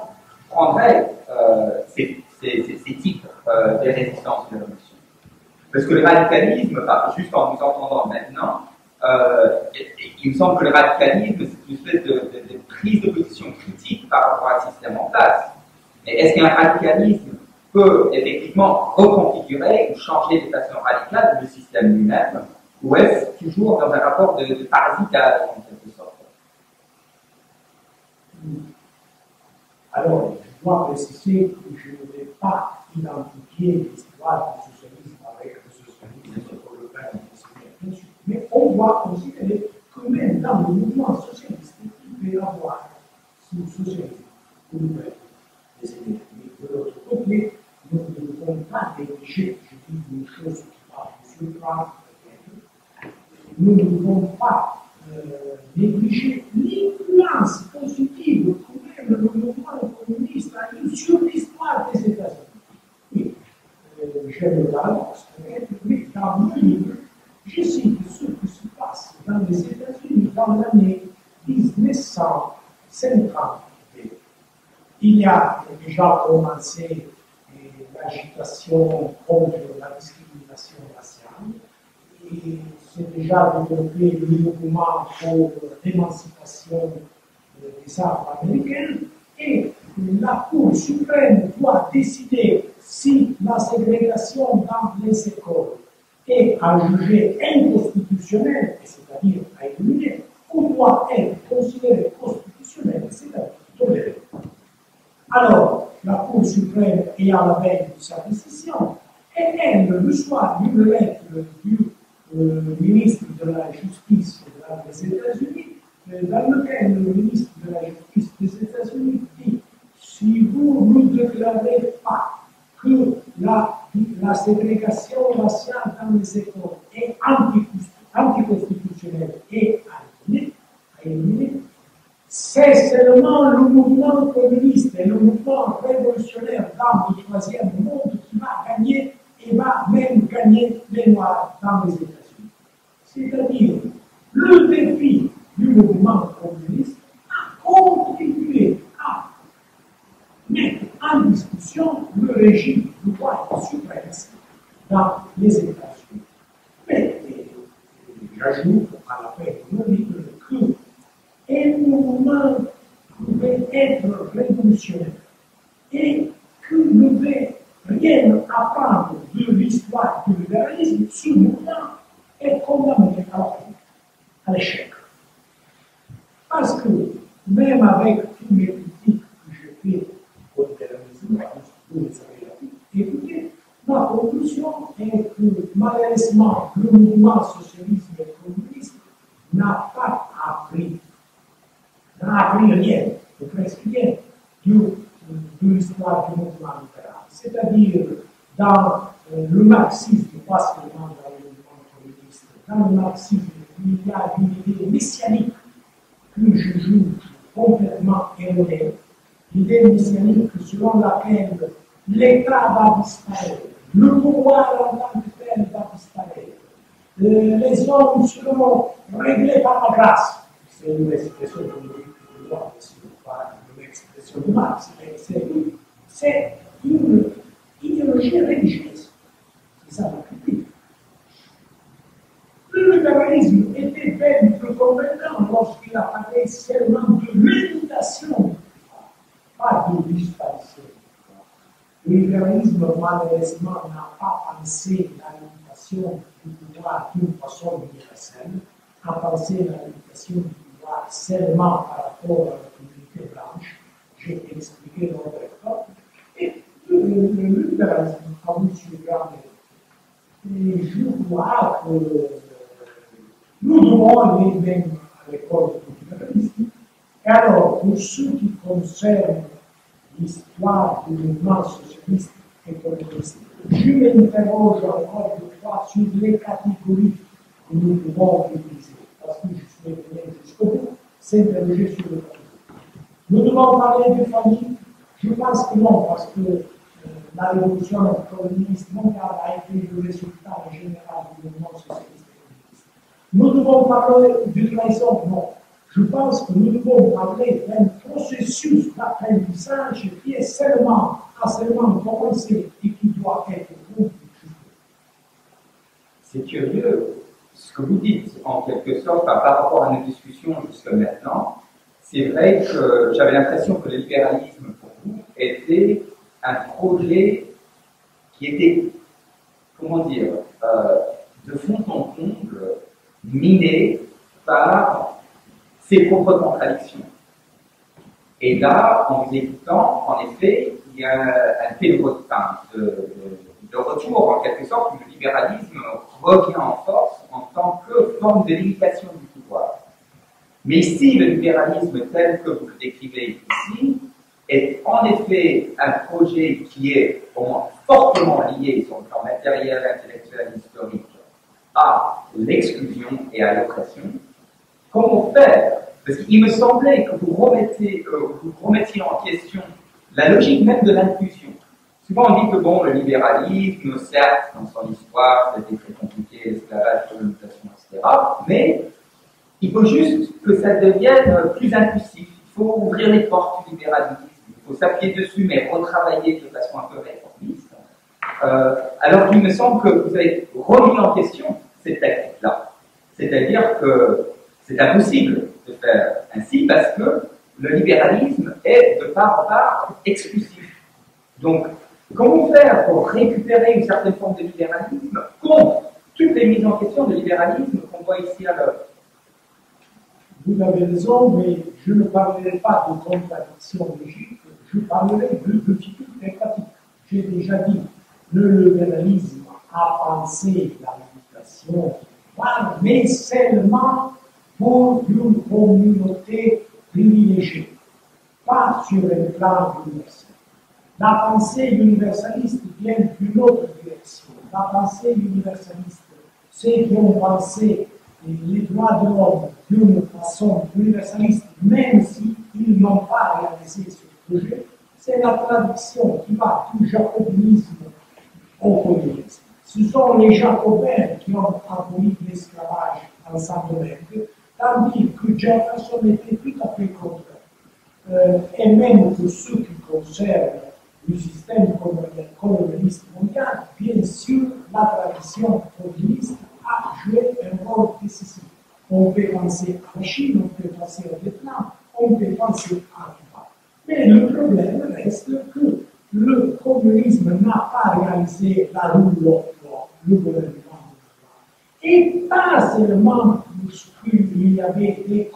prendrait ces types de résistance de l'évolution. Parce que le radicalisme, enfin, juste en vous entendant maintenant, il me semble que le radicalisme, c'est une espèce de prise de position critique par rapport à un système en place. Mais est-ce qu'un radicalisme peut effectivement reconfigurer ou changer de façon radicale le système lui-même, ou est-ce toujours dans un rapport de parasitage en quelque sorte? Alors, je dois préciser que je ne vais pas identifier l'histoire du socialisme avec le socialisme européen, bien sûr. Mais on doit considérer que même dans le mouvement socialiste, il peut y avoir sous socialisme européen des ennemis. De l'autre côté, nous ne devons pas négliger, je dis une chose qui parle de M. Trump, nous ne devons pas négliger l'influence positive que même le mouvement communiste a eu sur l'histoire des États-Unis. Oui, j'aime le paradoxe, mais dans mon livre, je cite ce qui se passe dans les États-Unis dans l'année 1950. Il y a déjà commencé l'agitation contre la discrimination raciale. Et c'est déjà développé le mouvement pour l'émancipation des Afro-Américains, et la Cour suprême doit décider si la ségrégation dans les écoles est à juger inconstitutionnelle, c'est-à-dire à éliminer, ou doit être considérée constitutionnelle, c'est-à-dire tolérée. Alors, la Cour suprême est à la veille de sa décision, et elle reçoit une lettre du ministre de la Justice des États-Unis, dans lequel le ministre de la Justice des États-Unis dit: si vous ne déclarez pas que la ségrégation raciale dans les écoles est anticonstitutionnelle et à éliminer, c'est seulement le mouvement communiste et le mouvement révolutionnaire dans le troisième monde qui va gagner, et va même gagner les Noirs dans les États-Unis. C'est-à-dire, le défi du mouvement communiste a contribué à mettre en discussion le régime du droit suprématie dans les États-Unis. Mais j'ajoute à la fin de mon livre que un mouvement pouvait être révolutionnaire et que ne devait rien apprendre de l'histoire du libéralisme, ce mouvement est condamné à l'échec. Parce que même avec tous les critiques que je fais au libéralisme, vous les avez écoutés, ma conclusion est que malheureusement le mouvement socialiste et communiste n'a pas appris rien, ou presque rien, de l'histoire du mouvement libéral. C'est-à-dire, dans le marxisme, pas seulement dans le mouvement communiste, dans le marxisme, il y a une idée messianique que je juge complètement erronée. L'idée messianique selon laquelle l'État va disparaître, le pouvoir en tant que tel va disparaître, les hommes seront réglés par la grâce. C'est une expression de droit, pas une expression de Marx, mais c'est une idéologie religieuse. C'est ça la critique. Le libéralisme était bien plus convaincant lorsqu'il a parlé seulement de l'imitation, pas de disparition. Le libéralisme, malheureusement, n'a pas pensé la limitation du pouvoir d'une façon universelle, a pensé la limitation du pouvoir seulement par rapport à la communauté blanche. J'ai expliqué l'autre fois. Et le libéralisme a M. Granet. Et je crois que nous devons aller même à l'école du libéralisme. Et alors, pour ce qui concerne l'histoire du mouvement socialiste et communiste, je m'interroge encore une fois sur les catégories que nous devons utiliser, parce que je suis venu jusqu'au bout, s'interroger sur les catégories. Nous devons parler de famille. Je pense que non, parce que la révolution communiste mondiale a été le résultat général du mouvement socialiste et communiste. Nous devons parler de trahison, non. Je pense que nous devons parler d'un processus processus d'apprentissage qui est seulement commencé et qui doit être compris. C'est curieux ce que vous dites, en quelque sorte, par rapport à nos discussions jusqu'à maintenant. C'est vrai que j'avais l'impression que le libéralisme, pour vous, était un projet qui était, comment dire, de fond en comble, miné par ses propres contradictions. Et là, en vous écoutant, en effet, il y a un fait de retour, en quelque sorte, où le libéralisme revient en force en tant que forme de limitation du pouvoir. Mais ici, le libéralisme tel que vous le décrivez ici, est en effet un projet qui est au moins fortement lié sur le plan matériel, intellectuel, historique à l'exclusion et à l'oppression. Comment faire? Parce qu'il me semblait que vous remettiez en question la logique même de l'inclusion. Souvent on dit que bon, le libéralisme, certes, dans son histoire, c'était très compliqué, l'esclavage, la colonisation, etc. Mais il faut juste que ça devienne plus inclusif. Il faut ouvrir les portes du libéralisme, il faut s'appuyer dessus, mais retravailler de façon un peu réformiste. Alors qu'il me semble que vous avez remis en question cette tactique-là. C'est-à-dire que c'est impossible de faire ainsi parce que le libéralisme est de part en part exclusif. Donc, comment faire pour récupérer une certaine forme de libéralisme contre toutes les mises en question de libéralisme qu'on voit ici à l'œuvre? Vous avez raison, mais je ne parlerai pas de contradiction logique, je parlerai de difficultés pratiques. J'ai déjà dit, le libéralisme a pensé la limitation, mais seulement pour une communauté privilégiée, pas sur un plan universel. La pensée universaliste vient d'une autre direction. La pensée universaliste, ceux qui ont pensé les droits de l'homme d'une façon universaliste, même s'ils n'ont pas réalisé ce projet, c'est la tradition qui va du jacobinisme au communisme. Ce sont les jacobins qui ont aboli l'esclavage en Centre-Amérique, tandis que Jefferson était tout à fait contraire. Et même que ceux qui conservent le système colonialiste mondial, bien sûr, la tradition communiste a joué un rôle décisif. On peut penser à la Chine, on peut penser au Vietnam, on peut penser à Cuba. Mais le problème reste que le communisme n'a pas réalisé la rule of law, le gouvernement. Et pas seulement parce qu'il y avait des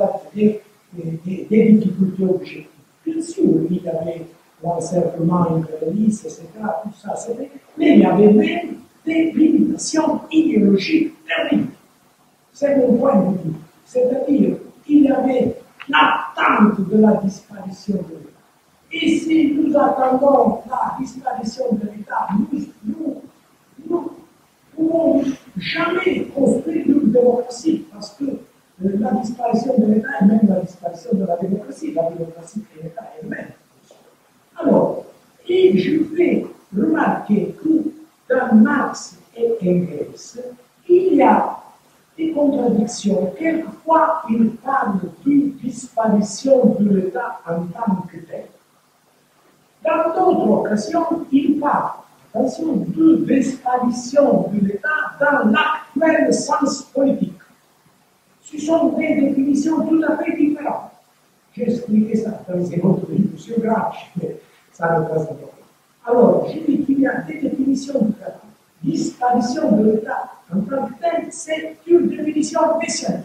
difficultés objectives. Bien sûr, il y avait l'encerclement impérialiste, etc., tout ça, mais il y avait même des limitations idéologiques terribles. C'est mon point de vue. C'est-à-dire qu'il y avait l'attente de la disparition de l'État. Et si nous attendons la disparition de l'État, nous ne pouvons jamais construire une démocratie, parce que la disparition de l'État est même la disparition de la démocratie et l'État elle-même. Alors, et je fais remarquer que dans Marx et Engels, il y a des contradictions. Quelquefois, ils parlent d'une disparition de l'État en tant que tel. Dans d'autres occasions, ils parlent, attention, de disparition de l'État dans l'actuel sens politique. Ce sont des définitions tout à fait différentes. J'ai expliqué ça dans un autre livre, M. Gramsci, mais ça ne passe pas. Alors, je dis qu'il y a des définitions différentes. Disparition de l'État en tant que tel, c'est une définition messianique.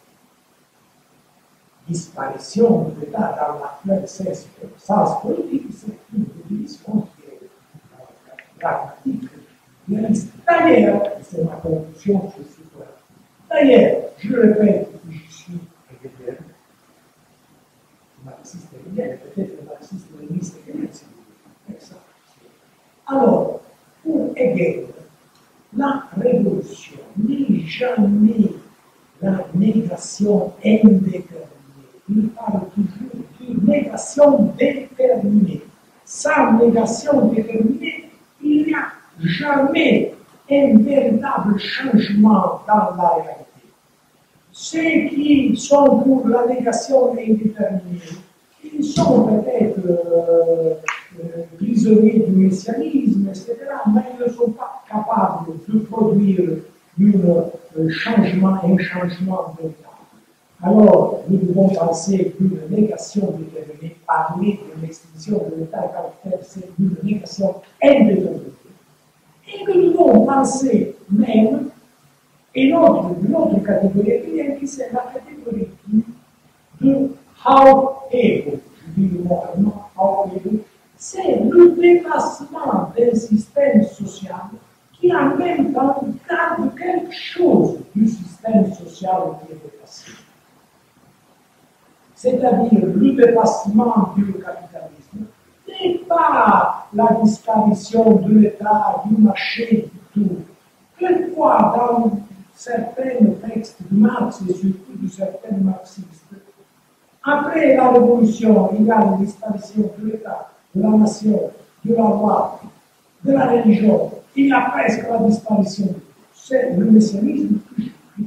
Disparition de l'État dans l'actuel sens politique, c'est une définition qui est pragmatique, réaliste. D'ailleurs, c'est ma conclusion, je suis là. D'ailleurs, je le répète, je suis hegélien, marxiste hegélien, peut-être marxiste-léniniste hegélien, si vous voulez. Alors, pour Hegel, la révolution n'est jamais la négation indéterminée. Il parle toujours de négation déterminée. Sans négation déterminée, il n'y a jamais un véritable changement dans la réalité. Ceux qui sont pour la négation indéterminée, Ils sont peut-être prisonniers du messianisme, etc., mais ils ne sont pas capables de produire un changement de l'État. Alors, nous devons penser qu'une négation déterminée, parler de l'extinction de l'État à caractère, c'est une négation indéterminée. Et que nous devons penser même, une autre catégorie qui c'est la catégorie de Haupt-Ego. Je dis le mot allemand, Haupt-Ego. C'est le dépassement d'un système social qui en même temps garde quelque chose du système social qui est dépassé. C'est-à-dire le dépassement du capitalisme n'est pas la disparition de l'État, du marché, du tout. Quelquefois, dans certains textes de Marx et surtout de certains marxistes, après la Révolution, il y a la disparition de l'État, de la nation, de la loi, de la religion. Il y a presque la disparition de tout. C'est le messianisme que je critique.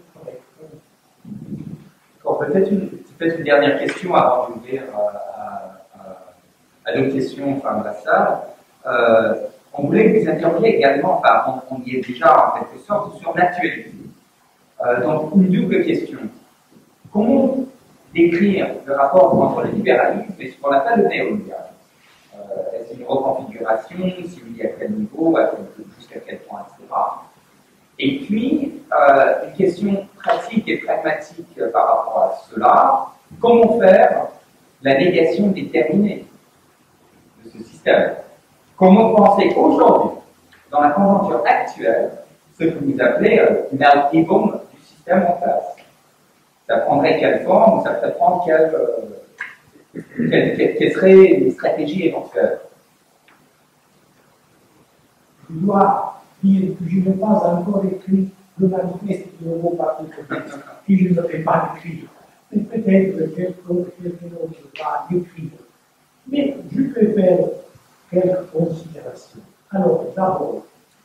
Peut-être une dernière question avant d'ouvrir à d'autres questions enfin, de la salle. On voulait que vous interrogiez également, enfin, on y est déjà en quelque sorte, sur l'actualité. Donc, une double question. Comment décrire le rapport entre le libéralisme et ce qu'on appelle le néolibéralisme? Est-ce une reconfiguration? Si oui, à quel niveau? Jusqu'à quel point, etc. Et puis, une question pratique et pragmatique par rapport à cela, comment faire la négation déterminée de ce système? Comment penser aujourd'hui, dans la conjoncture actuelle, ce que vous appelez l'altibum du système en place? Ça prendrait quelle forme? Ça pourrait prendre quelles seraient les stratégies éventuelles? Je dois dire que je n'ai pas encore écrit le manifeste du nouveau parti communiste, et je ne vais pas l'écrire. Mais peut-être quelqu'un d'autre va l'écrire. Mais je peux faire quelques considérations. Alors, d'abord,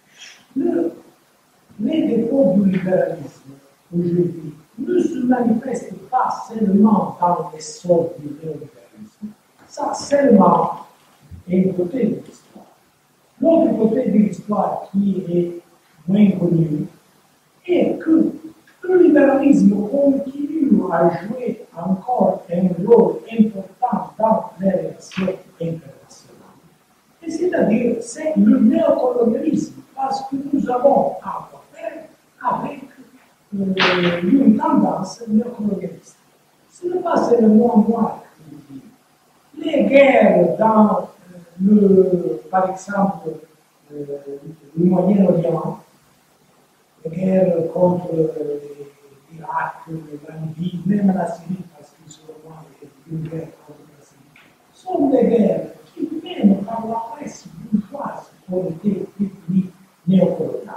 les défauts du libéralisme aujourd'hui ne se manifestent pas seulement dans l'essor du néolibéralisme. Ça, seulement, est un côté de l'histoire. L'autre côté de l'histoire qui est moins connu est que le libéralisme continue à jouer encore un rôle important dans les relations internationales. Et c'est-à-dire, c'est le néocolonialisme, parce que nous avons à faire avec une tendance néocolonialiste. Ce n'est pas seulement moi qui le dis. Les guerres dans par exemple, le Moyen-Orient, les guerres contre l'Irak, la Libye, même la Syrie, parce qu'ils sont loin d'une guerre contre la Syrie, sont des guerres qui, même par la presse bourgeoise, ont été définies néocoloniales.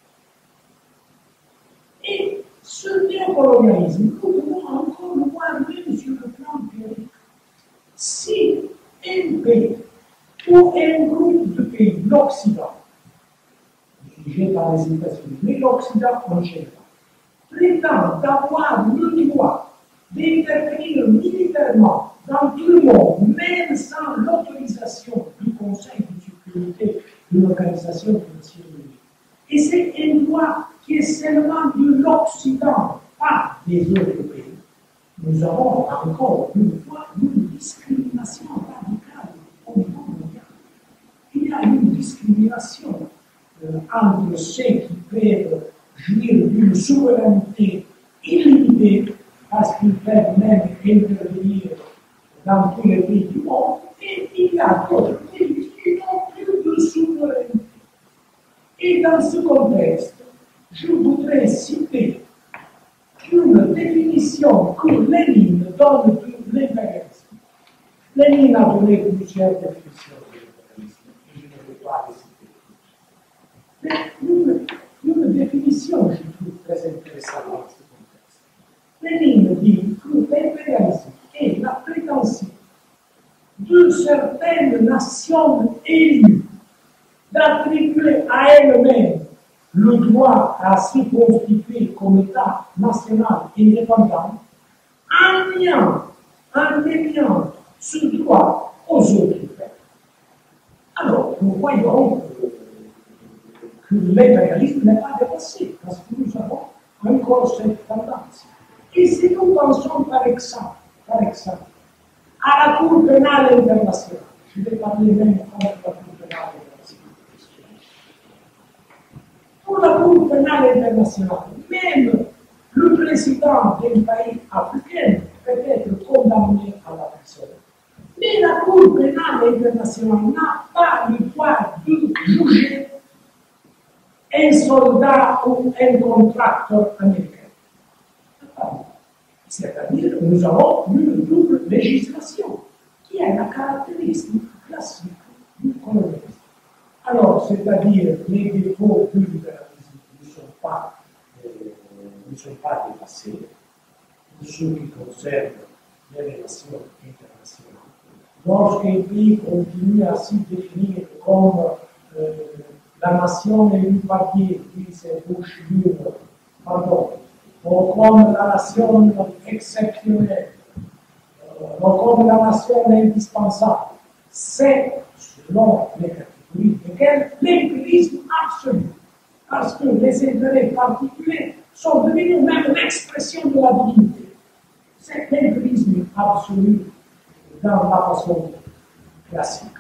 Et ce néocolonialisme, nous devons encore le voir même sur le plan théorique. Si un pays ou un groupe de pays, l'Occident, dirigé par les États-Unis, mais l'Occident en général, prétend d'avoir le droit d'intervenir militairement dans tout le monde, même sans l'autorisation du Conseil de sécurité de l'Organisation financière de l'Union. Et c'est un droit qui est seulement de l'Occident, pas des autres pays. Nous avons encore une fois une discrimination radicale au niveau mondial. Il y a une discrimination entre ceux qui peuvent jouir d'une souveraineté illimitée parce qu'ils peuvent même intervenir dans tous les pays du monde, et il y a d'autres pays qui n'ont plus de souveraineté. Et dans ce contexte, je voudrais citer une définition que Lénine donne de l'impérialisme. Lénine a donné plusieurs définitions de l'impérialisme, et je ne vais pas les citer. Mais une définition, je trouve très intéressante dans ce contexte. Lénine dit que l'impérialisme est la prétention de certaines nations élues d'attribuer à elles-mêmes le droit à se constituer comme État national indépendant en en déniant ce droit aux autres peuples. Alors, nous voyons que l'impérialisme n'est pas dépassé, parce que nous avons encore cette tendance. Et si nous pensons par exemple, à la Cour pénale internationale, je vais parler même contre la Cour pénale internationale. Pour la Cour pénale internationale, même le président d'un pays africain peut être condamné à la prison. Mais la Cour pénale internationale n'a pas le droit de juger un soldat ou un contracteur américain. C'est-à-dire que nous avons une double législation, qui est la caractéristique classique du colonialisme. Alors, c'est-à-dire les défauts du libéralisme ne sont pas dépassés pour ceux qui concernent les relations internationales. Lorsqu'un pays continue à s'y définir comme la nation est une partie qui s'est bouche dure, pardon, ou comme la nation exceptionnelle, ou comme la nation indispensable, c'est, selon les catégories desquelles, l'empirisme absolu. Parce que les intérêts particuliers sont devenus même l'expression de la divinité. C'est l'empirisme absolu dans la façon classique.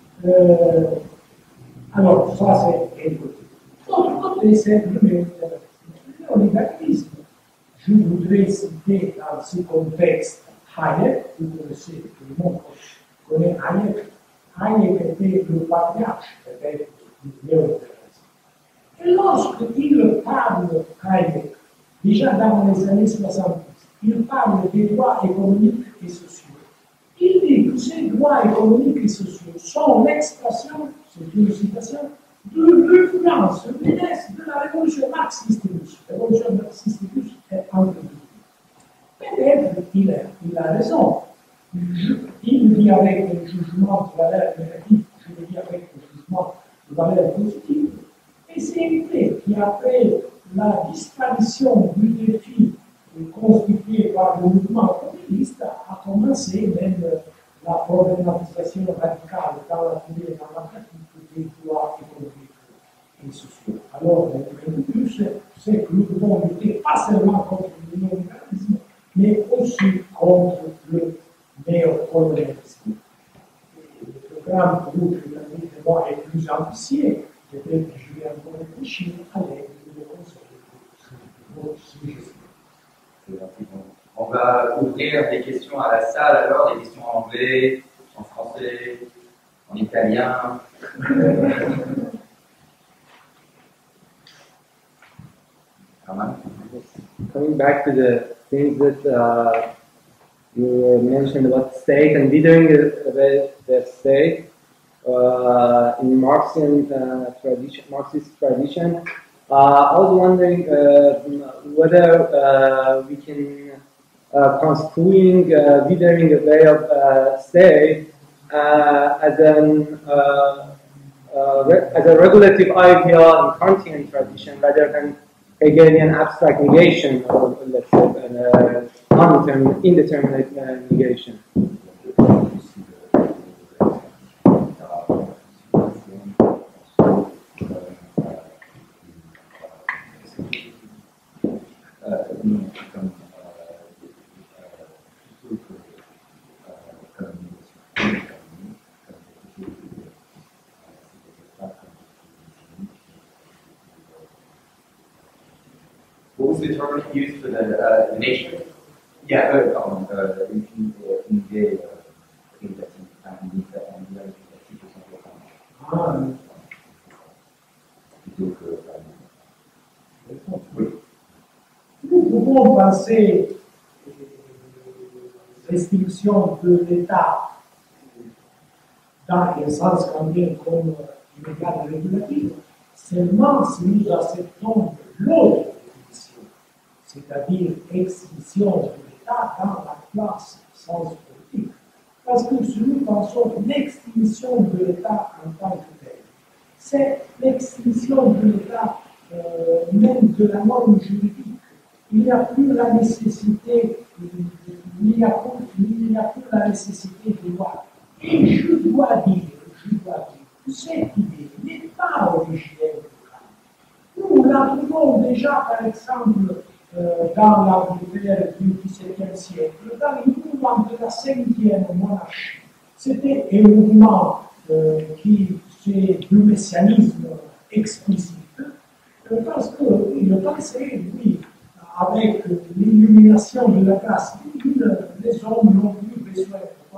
Alors, ça c'est un côté. L'autre côté, c'est le néolibéralisme. Je voudrais citer dans ce contexte Hayek, vous connaissez, tout le monde connaît Hayek. Hayek était le patriarche peut-être du néolibéralisme. Et lorsqu'il parle, Hayek, déjà dans les années 70, il parle des droits économiques et sociaux. Il dit que ces droits économiques et sociaux sont l'expression, c'est une citation, de l'influence funeste de la révolution marxiste-russe. La révolution marxiste-russe est entre deux. Peut-être il a raison. Il dit avec le jugement de valeur négative, je le dis avec le jugement de valeur positive. Et c'est vrai qu'après la disparition du défi constitué par le mouvement communiste, a commencé même la problématisation radicale dans la théorie et dans la pratique des droits économiques et sociaux. Alors, le but, c'est que nous devons lutter pas seulement contre le néolibéralisme, mais aussi contre le néocolonialisme. Le programme que vous, moi, est plus ambitieux. Peut-être que je vais encore réfléchir à l'aide de mes conseils pour votre sujet. On va ouvrir des questions à la salle alors, des questions en anglais, en français, en italien. Coming back to the things that you mentioned about state and withering the state in Marxian Marxist tradition, I was wondering whether we can construing withering away of state as a regulative idea in Kantian tradition rather than Hegelian abstract negation, or let's say indeterminate negation. What was the term used for the nation? Yeah, Nous pouvons penser restriction de l'État dans le sens kantien comme immédiat régulatif, seulement si nous acceptons l'autre définition, c'est-à-dire extinction de l'État dans la classe sens politique. Parce que si nous pensons l'extinction de l'État en tant que tel, c'est l'extinction de l'État même de la norme juridique. Il n'y a plus la nécessité il n'y a plus la nécessité de voir. Et je dois dire que cette idée n'est pas originaire du Kant. Nous la trouvons déjà, par exemple, dans l'Angleterre du XVIIe siècle, dans le mouvement de la 5e monarchie. C'était un mouvement qui c'est du messianisme explicite, parce qu'il pensait, lui, avec l'illumination de la classe divine, les hommes n'ont plus besoin,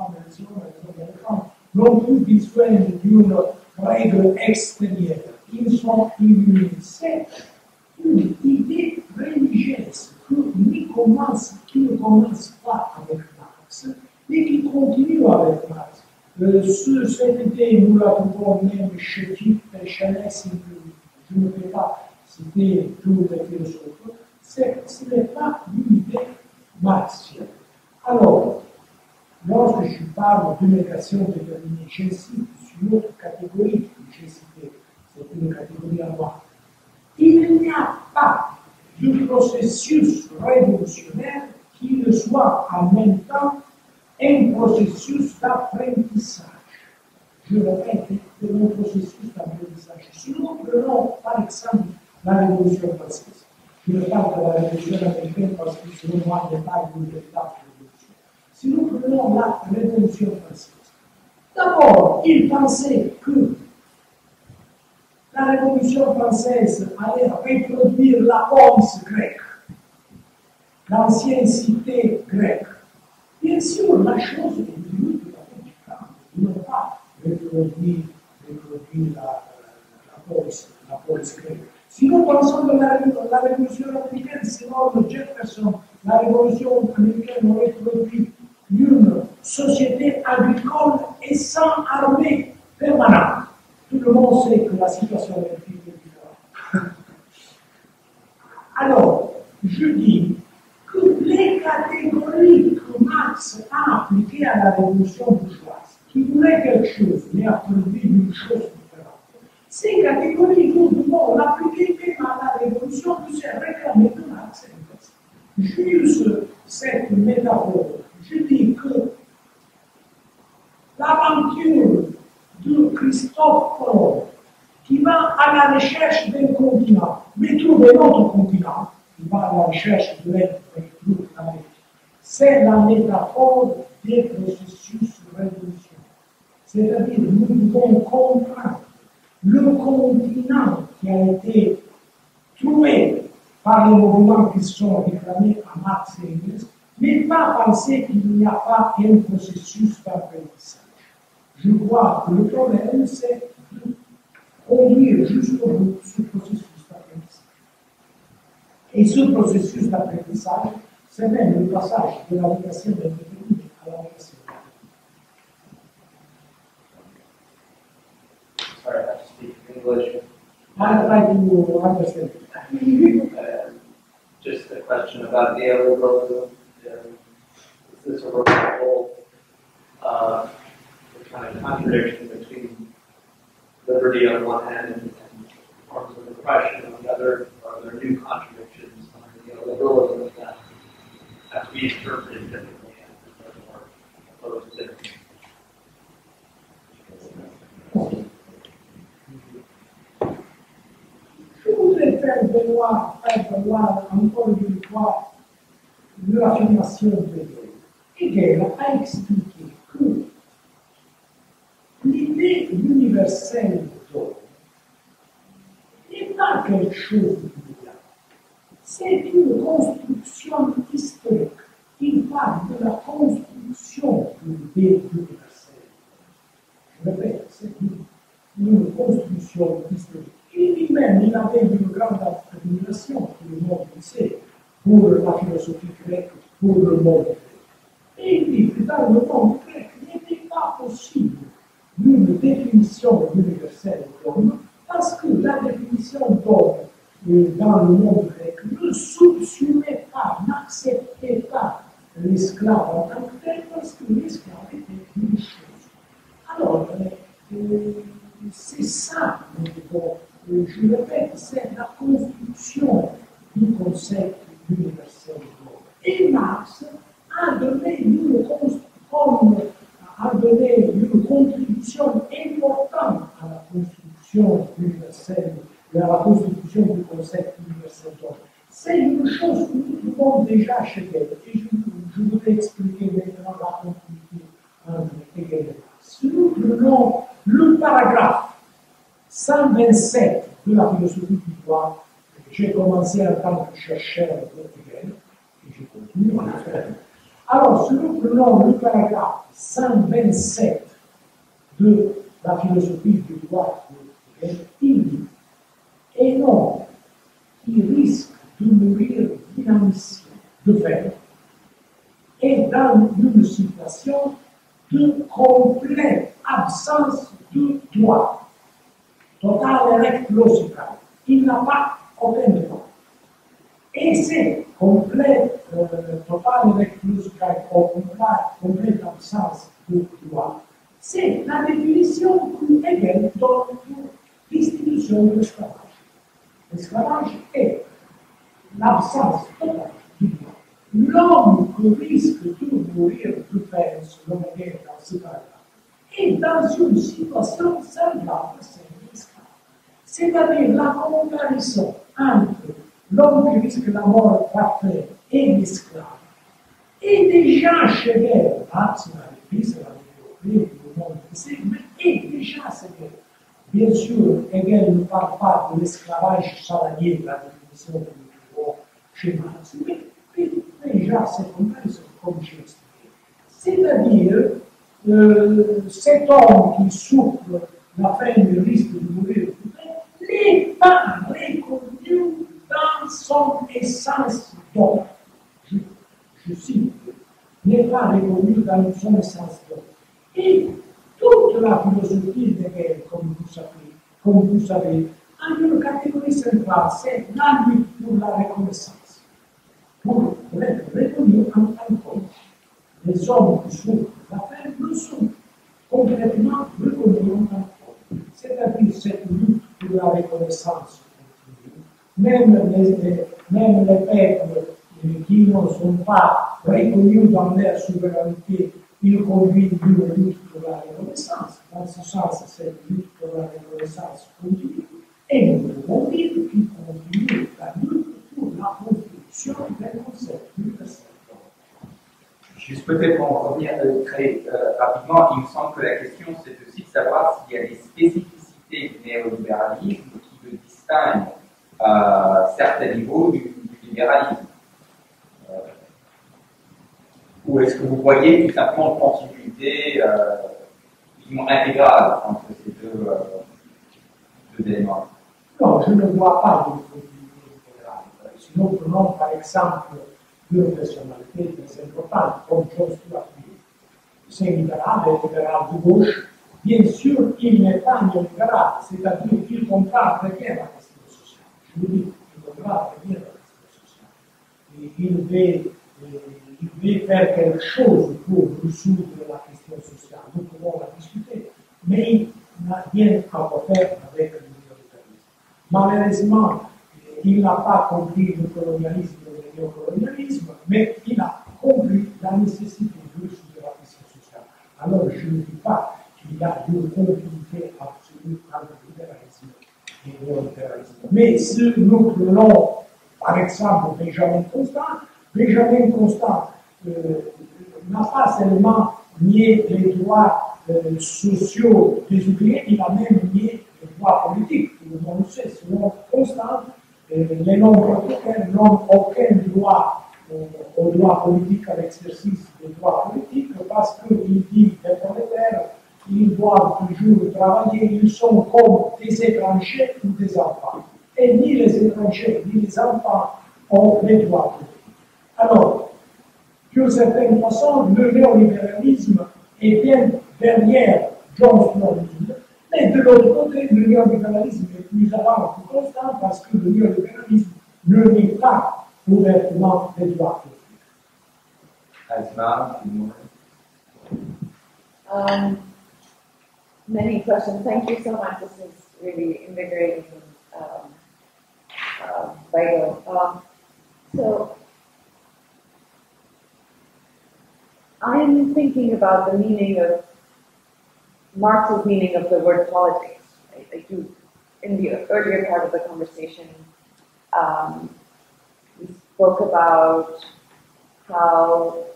n'ont plus besoin d'une règle extérieure. Ils sont illuminés. C'est une idée religieuse qui ne commence pas avec Marx, mais qui continue avec Marx. Cette idée, nous la trouvons même chez Fichte et chez Lessing, je ne vais pas citer tous les philosophes, ce n'est pas une idée marxienne. Alors, lorsque je parle de négation déterminée, j'insiste sur une autre catégorie que j'ai citée, c'est une catégorie à moi. Il n'y a pas de processus révolutionnaire qui ne soit en même temps un processus d'apprentissage. Je répète, c'est un processus d'apprentissage. Si nous prenons, par exemple, la Révolution française, je ne parle de la Révolution américaine parce que selon moi, il n'y a pas une véritable révolution. Si nous prenons la Révolution française, d'abord, ils pensaient que la Révolution française allait reproduire la polis grecque, l'ancienne cité grecque. Bien sûr, la chose est devenue tout à fait différente. Ils n'ont pas reproduit la polis grecque. Si nous pensons que la Révolution américaine, selon Jefferson, la Révolution américaine aurait produit une société agricole et sans armée permanente. Tout le monde sait que la situation est différente. Alors, je dis que les catégories que Marx a appliquées à la révolution bourgeoise, qui voulait quelque chose, mais a produit une chose différente, ces catégories, nous devons l'appliquer même à la révolution qui s'est réclamée de Marx. Juste cette métaphore, je dis que l'aventure de Christophe Colomb, qui va à la recherche d'un continent, mais trouve un autre continent, qui va à la recherche de l'être, c'est la métaphore des processus révolutionnaires. C'est-à-dire, nous devons comprendre le continent qui a été trouvé par les mouvements qui sont réclamés à Marx et Engels, mais pas penser qu'il n'y a pas un processus d'apprentissage. Je crois que le problème, c'est de conduire jusqu'au bout ce processus d'apprentissage. Et ce processus d'apprentissage, c'est même le passage de la négation indéterminée à la négation. Sorry, I have to speak English. I try to understand. Just a question about neoliberalism. Is this a remarkable kind of contradiction between liberty on one hand and forms of repression on the other? Are there new contradictions under neoliberalism that have to be interpreted differently and are opposed to? Je voudrais faire valoir encore une fois l'affirmation de Hegel. Hegel a expliqué que l'idée universelle d'homme n'est pas quelque chose d'immédiat. C'est une construction historique. Il parle de la construction de l'idée universelle. Je répète, c'est une construction historique. Et lui-même, il avait une grande admiration, tout le monde le sait, pour la philosophie grecque, pour le monde grec. Et il dit que dans le monde grec, il n'était pas possible d'une définition universelle d'homme, parce que la définition d'homme dans le monde grec ne soupçonnait pas, n'acceptait pas l'esclave en tant que tel, parce que l'esclave était une chose. Alors, c'est ça, je le répète, c'est la construction du concept universel d'homme. Et Marx a donné contribution importante à la construction universelle, à la constitution du concept universel d'homme. C'est une chose que nous trouvons déjà chez Hegel, et je voudrais expliquer maintenant la continuité entre Hegel et Marx. Si nous prenons le paragraphe 127 de la philosophie du droit, j'ai commencé en tant que chercheur de Hegel, et je continue à le faire. Alors, si nous prenons le paragraphe 127 de la philosophie du droit de Hegel, il dit, et non, qui risque de mourir dynamicien de fer, et dans une situation de complète absence de droit, total recklossigkeit. Il n'a pas aucun droit. Et c'est complète, total recklossigkeit, complète absence de droit. C'est la définition que Hegel donne pour l'institution de l'esclavage. L'esclavage est l'absence totale du droit. L'homme qui risque de mourir de faim, selon Hegel dans ce cas-là, est dans une situation semblable à celle de l'esclave. C'est-à-dire la comparaison entre l'homme qui risque la mort par faim et l'esclave est déjà chez Hegel, Marx l'a décrit, c'est la développée du monde entier, mais est déjà chez Hegel. Bien sûr, Hegel ne parle pas de l'esclavage salarié, la définition que nous trouvons chez Marx, mais déjà c'est comme j'ai expliqué. C'est-à-dire, cet homme qui souffre la faim et le risque de mourir de faim n'est pas reconnu dans son essence d'homme. Je cite, n'est pas reconnu dans son essence d'homme. Et toute la philosophie de Hegel, comme vous savez, a une catégorie centrale, c'est la lutte pour la reconnaissance. Pour être reconnu en tant qu'homme. Les hommes qui souffrent la faim ne sont complètement reconnus en tant qu'hommes. C'est-à-dire cette lutte pour la reconnaissance continue. Même les peuples qui ne sont pas reconnus dans leur souveraineté, ils conduisent une lutte pour la reconnaissance. Dans ce sens, cette lutte pour la reconnaissance continue. Et nous pouvons dire qu'il continue la lutte pour la construction d'un concept universel. Juste peut-être pour en revenir très rapidement, il me semble que la question c'est aussi de savoir s'il y a des spécificités du néolibéralisme qui le distinguent à certains niveaux du libéralisme. Ou est-ce que vous voyez tout simplement une continuité intégrale entre ces deux éléments? Non, je ne vois pas de continuité intégrale. Sinon, prenons par exemple une personnalité très importante, comme John Stuart Mill. C'est libéral et libéral de gauche. Bien sûr, il n'est pas néolibéral, c'est-à-dire qu'il comprend très bien la question sociale. Je vous dis, il comprend très bien la question sociale. Et il veut faire quelque chose pour résoudre la question sociale. Nous pouvons la discuter. Mais il n'a rien à faire avec le néolibéralisme. Malheureusement, il n'a pas compris le colonialisme et le néocolonialisme, mais il a compris la nécessité de résoudre la question sociale. Alors, je ne dis pas qu'il y a une continuité absolue entre le libéralisme et le néolibéralisme. Mais si nous prenons, par exemple, Benjamin Constant n'a pas seulement nié les droits sociaux des ouvriers, il a même nié les droits politiques. Tout le monde le sait, selon Constant, les non-protocolaires n'ont aucun droit au droit politique à l'exercice des droits politiques parce qu'il dit les prolétaires, ils doivent toujours travailler, ils sont comme des étrangers ou des enfants. Et ni les étrangers ni les enfants ont les droits politiques. Alors, d'une certaine façon, le néolibéralisme est bien derrière John Stuart Mill, mais de l'autre côté, le néolibéralisme est plus avant que Constant parce que le néolibéralisme ne nie pas ouvertement les droits politiques. Asma, Many questions. Thank you so much. This is really invigorating and vital. So, I'm thinking about the meaning of Marx's meaning of the word politics. I do, in the earlier part of the conversation, we spoke about how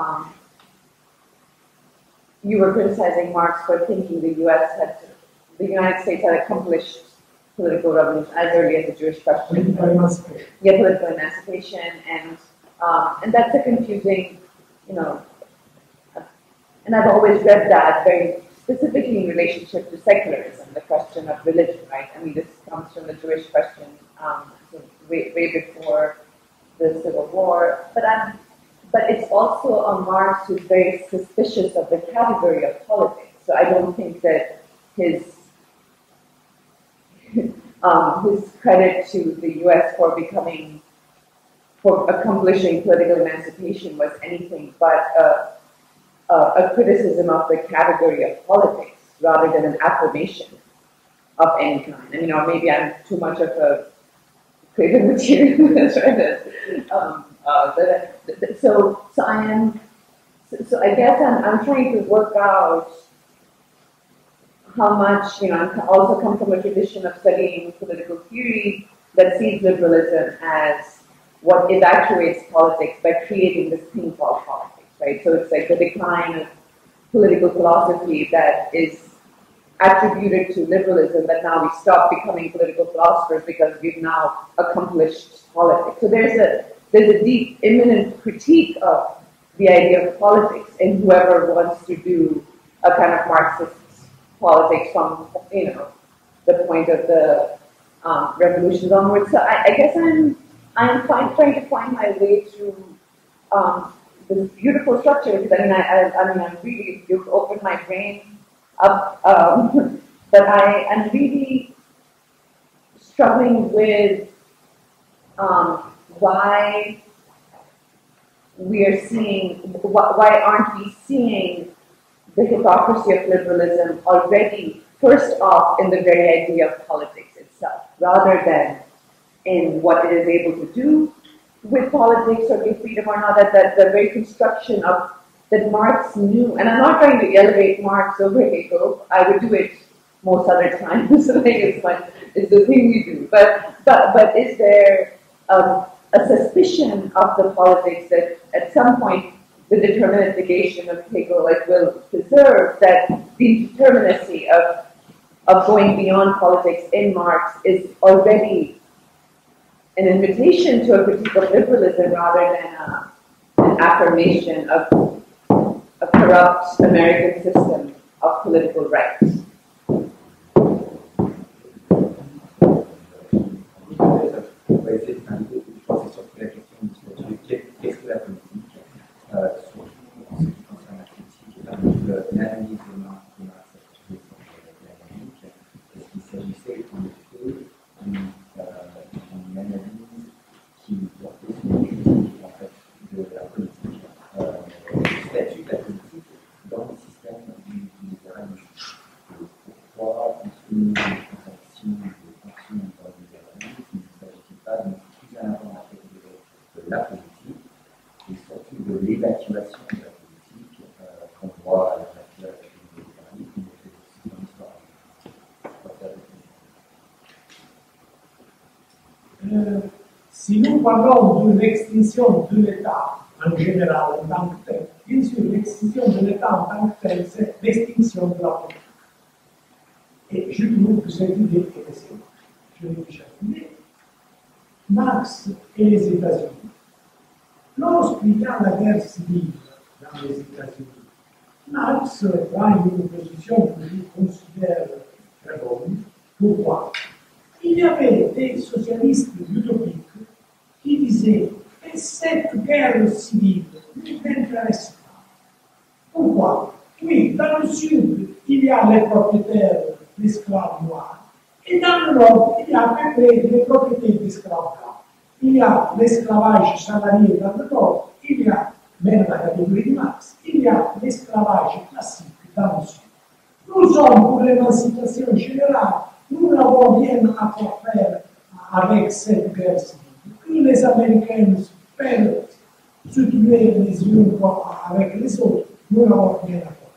you were criticizing Marx for thinking the United States had accomplished political revolution as early as the Jewish question. Yeah, political emancipation, and that's a confusing, and I've always read that very specifically in relationship to secularism, the question of religion, right? I mean, this comes from the Jewish question, so way before the Civil War, but it's also a Marx who's very suspicious of the category of politics. So I don't think that his credit to the U.S. for accomplishing political emancipation was anything but a criticism of the category of politics rather than an affirmation of any kind. I mean, or maybe I'm too much of a creative materialist, right? So I guess I'm trying to work out how much, I also come from a tradition of studying political theory that sees liberalism as what evacuates politics by creating this thing called politics. Right? So it's like the decline of political philosophy that is attributed to liberalism, that now we stop becoming political philosophers because we've now accomplished politics. So there's a deep, imminent critique of the idea of politics in whoever wants to do a kind of Marxist politics from, the point of the revolutions onwards. So I guess I'm trying to find my way through this beautiful structure, because I'm really, you've opened my brain up, but I'm really struggling with why aren't we seeing the hypocrisy of liberalism already, first off, in the very idea of politics itself, rather than in what it is able to do with politics or with freedom or not, that the very construction of that Marx knew, and I'm not trying to elevate Marx over Hegel, I would do it most other times, it's the thing we do, but is there a suspicion of the politics that at some point the determinate negation of Hegel will preserve, that the determinacy of going beyond politics in Marx is already an invitation to a critique of liberalism rather than an affirmation of a corrupt American system of political rights. On va essayer de s'inviter, je pense que c'est surtout la question du statut, qu'est-ce que la politique, surtout en ce qui concerne la critique, l'analyse de Marx a toujours dynamique. Est-ce qu'il s'agissait en effet d'une analyse qui portait sur une critique en fait, de la politique, du statut de la politique dans le système du libéralisme. Pourquoi, puisque nous avons des fonctions dans le libéralisme, il ne s'agit pas de plus à l'intérieur de la politique et surtout de l'évacuation de la politique qu'on voit à la matière du libéralisme, mais c'est aussi dans l'histoire. Si nous parlons de l'extinction de l'État en général, en tant que tel, bien sûr, l'extinction de l'État en tant que tel, c'est l'extinction de la politique. Et je trouve que cette idée est excellente. Je l'ai déjà dit. Marx et les États-Unis. Lorsqu'il y a la guerre civile dans les États-Unis, Marx prend une position que je considère très bonne. Pourquoi? Il y avait des socialistes utopiques qui disaient que cette guerre civile ne m'intéresse pas. Pourquoi? Oui, dans le sud, il y a les propriétaires d'esclaves noirs. Et dans l'Europe, il y a à peu près les propriétés d'esclaves blancs. Il y a l'esclavage salarié dans le nord, il y a, même la catégorie de Marx, il y a l'esclavage classique dans le sud. Nous sommes pour l'émancipation générale, nous n'avons rien à faire avec cette guerre civile. Que les Américains peuvent se tuer les uns avec les autres, nous n'avons rien à faire.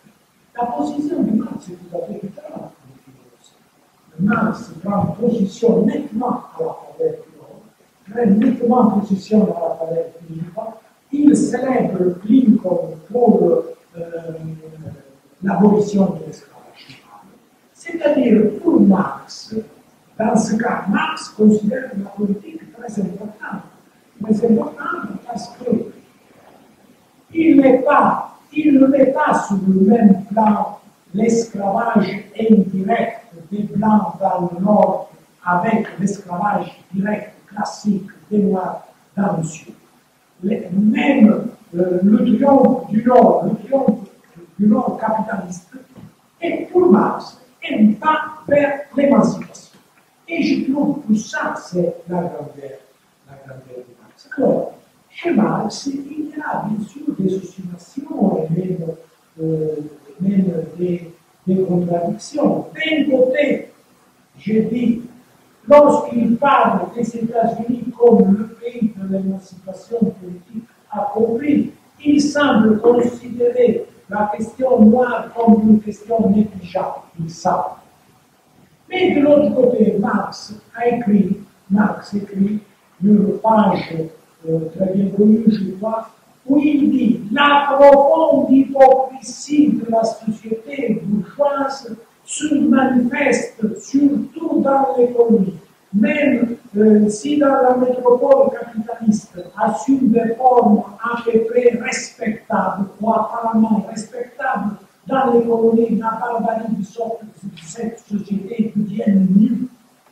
La position de Marx est tout à fait différente de philosophie. Marx prend position nettement à la faveur de l'homme, prend nettement position à la faveur de l'État. Il célèbre Lincoln pour l'abolition de l'esclavage. C'est-à-dire, pour Marx, dans ce cas, Marx considère la politique très importante. Très importante parce que il ne met pas sur le même plan l'esclavage indirect des Blancs dans le Nord avec l'esclavage direct classique des Noirs dans le Sud. Même le triomphe du Nord capitaliste est pour Marx un pas vers l'émancipation. Et je trouve que ça, c'est la grandeur de Marx. Alors, chez Marx, il y a bien sûr des oscillations et même des contradictions. D'un côté, je dis, lorsqu'il parle des États-Unis comme le pays de l'émancipation politique accomplie, il semble considérer la question noire comme une question négligeable, il savent. Mais de l'autre côté, Marx écrit une page très bien connue, je crois, où il dit la profonde hypocrisie de la société bourgeoise se manifeste surtout dans l'économie. Même si dans la métropole capitaliste assume des formes à peu près respectables ou apparemment respectables, dans l'économie, la barbarie de cette société devient nulle.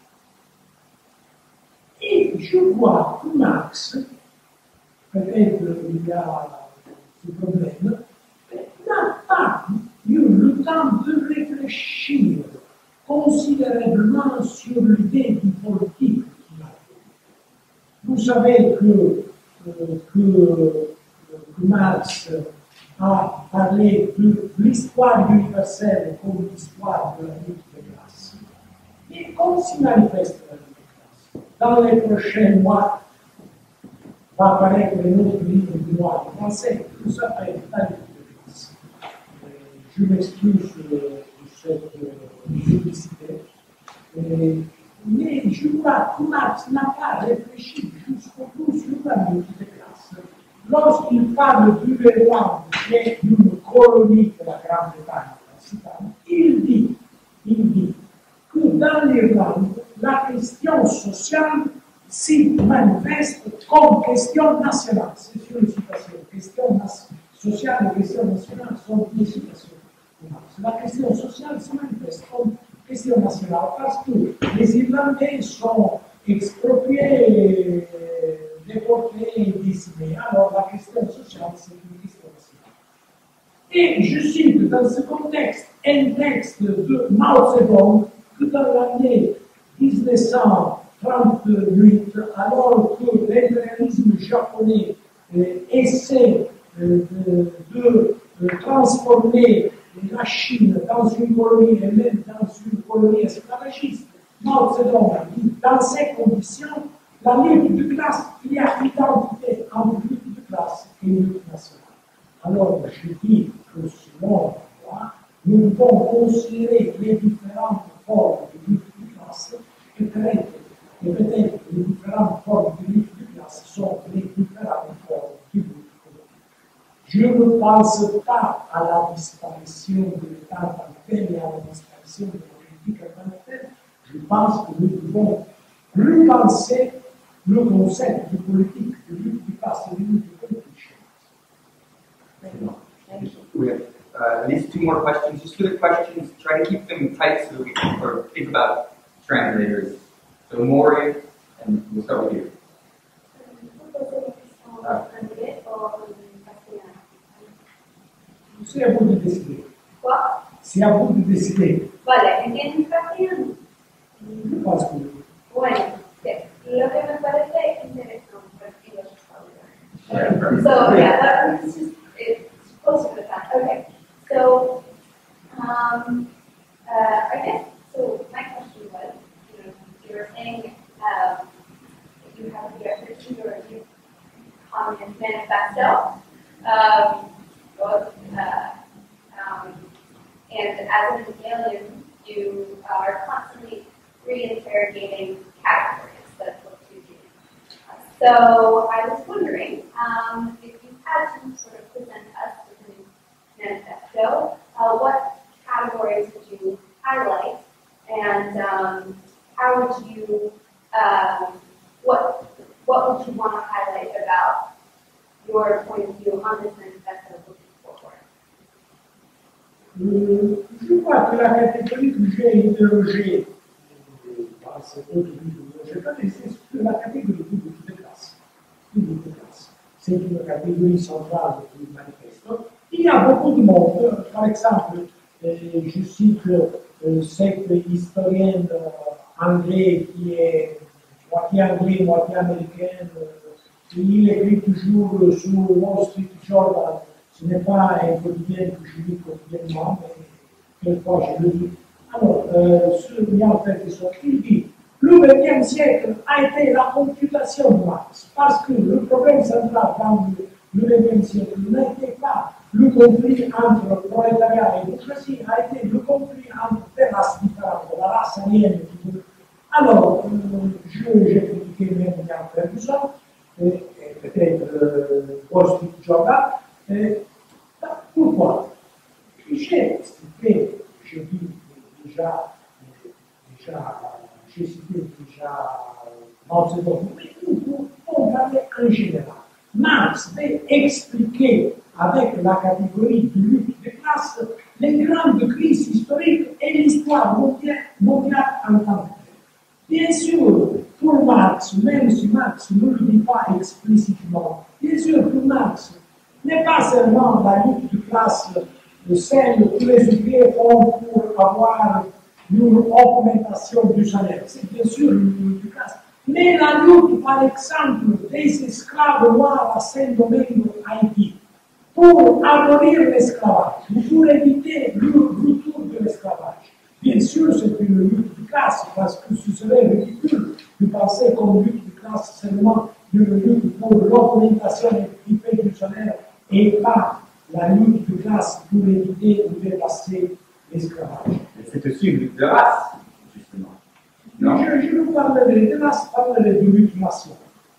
Et je vois que Marx, peut-être il y a ce problème, n'a pas eu le temps de réfléchir considérablement sur l'idée du politique qu'il a fait. Vous savez que Marx a parlé de l'histoire universelle comme l'histoire de la lutte des classes. Et comme s'y manifeste la lutte des classes. Dans les prochains mois, va apparaître un autre livre du noir français qui s'appelle La lutte des classes. Je m'excuse de cette publicité. Mais je crois que Marx n'a pas réfléchi jusqu'au bout sur la lutte des classes. Lorsqu'il parle du Irlande, qui est une colonie de la Grande-Bretagne principale, il dit que dans l'Irlande, la question sociale s'y manifeste comme question nationale. C'est une citation. Question sociale et question nationale sont des citations. La question sociale se manifeste comme question nationale parce que les Irlandais sont expropriés, déportés et décimés. Alors la question sociale, c'est une question nationale. Et je cite dans ce contexte un texte de Mao Zedong que dans l'année 1938, alors que l'impérialisme japonais essaie de transformer la Chine dans une colonie et même dans une colonie esclavagiste, Mao Zedong a dit, dans ces conditions, la lutte de classe, il y a identité entre lutte de classe et lutte nationale. Alors, je dis que selon moi, nous devons considérer les différentes formes de lutte de classe et peut-être les différentes formes de lutte de classe sont les différentes formes de lutte politique. Je ne pense pas à la disparition de l'État en tant que tel et à la disparition de la politique en tant que telle. Je pense que nous devons repenser le concept de politique, de lutte de classe et de lutte de politique. We have at least 2 more questions. Just for the questions, try to keep them tight so that we can think about translators. So Mori, and we'll start with you. C'est à vous de décider. Quoi? C'est à vous de décider. Vale, ¿entiendes castellano? Je pense que oui. Bueno, lo que me parece interesante y los So yeah, this is close to that. Okay, so I guess so. My question was, you were saying you have the expertise or you Communist Manifesto. And as an alien, you are constantly re-interrogating categories. That's what you do. So I was wondering if you had to sort of present us with a manifesto, what categories would you highlight, and how would you, what would you want to highlight about your point of view on this manifesto looking forward? Je crois que la catégorie que j'ai interrogée par cet autre livre dont j'ai parlé, c'est la catégorie du groupe de classe. C'est une catégorie centrale du manifesto. Il y a beaucoup de monde. Par exemple, je cite cette historienne anglais qui est moitié anglais, moitié américaine. Il écrit toujours sur Wall Street Journal. Ce n'est pas un quotidien que je lis quotidiennement, mais quelquefois je le lis. Alors, il y a en quelque sorte, il dit le XXe siècle a été la computation de Marx, parce que le problème central dans le XXe siècle n'était pas le conflit entre le prolétariat et la bourgeoisie, a été le conflit entre des races différentes, la race aérienne. Alors, j'ai critiqué même il y a Ferguson, peut-être Wall Street Journal. Pourquoi? J'ai cité, j'ai dit déjà, j'ai cité déjà Mao Zedong, mais nous pouvons parler en général. Marx va expliquer avec la catégorie de lutte de classe les grandes crises historiques et l'histoire mondiale en tant que telle. Bien sûr, pour Marx, même si Marx ne le dit pas explicitement, bien sûr, pour Marx, n'est pas seulement la lutte de classe, celle que les ouvriers font pour avoir une augmentation du salaire. C'est bien sûr une lutte de classe. Mais la lutte, par exemple, des esclaves noirs à Saint-Domingue, Haïti, pour abolir l'esclavage, pour éviter le retour de l'esclavage. Bien sûr, c'est une lutte de classe, parce que ce serait ridicule de penser comme lutte de classe seulement une lutte pour l'augmentation du salaire et pas la lutte de classe pour éviter ou dépasser l'esclavage. C'est aussi une lutte de race, justement. Non? Je ne parlerai de race, je parlerai de lutte nationale.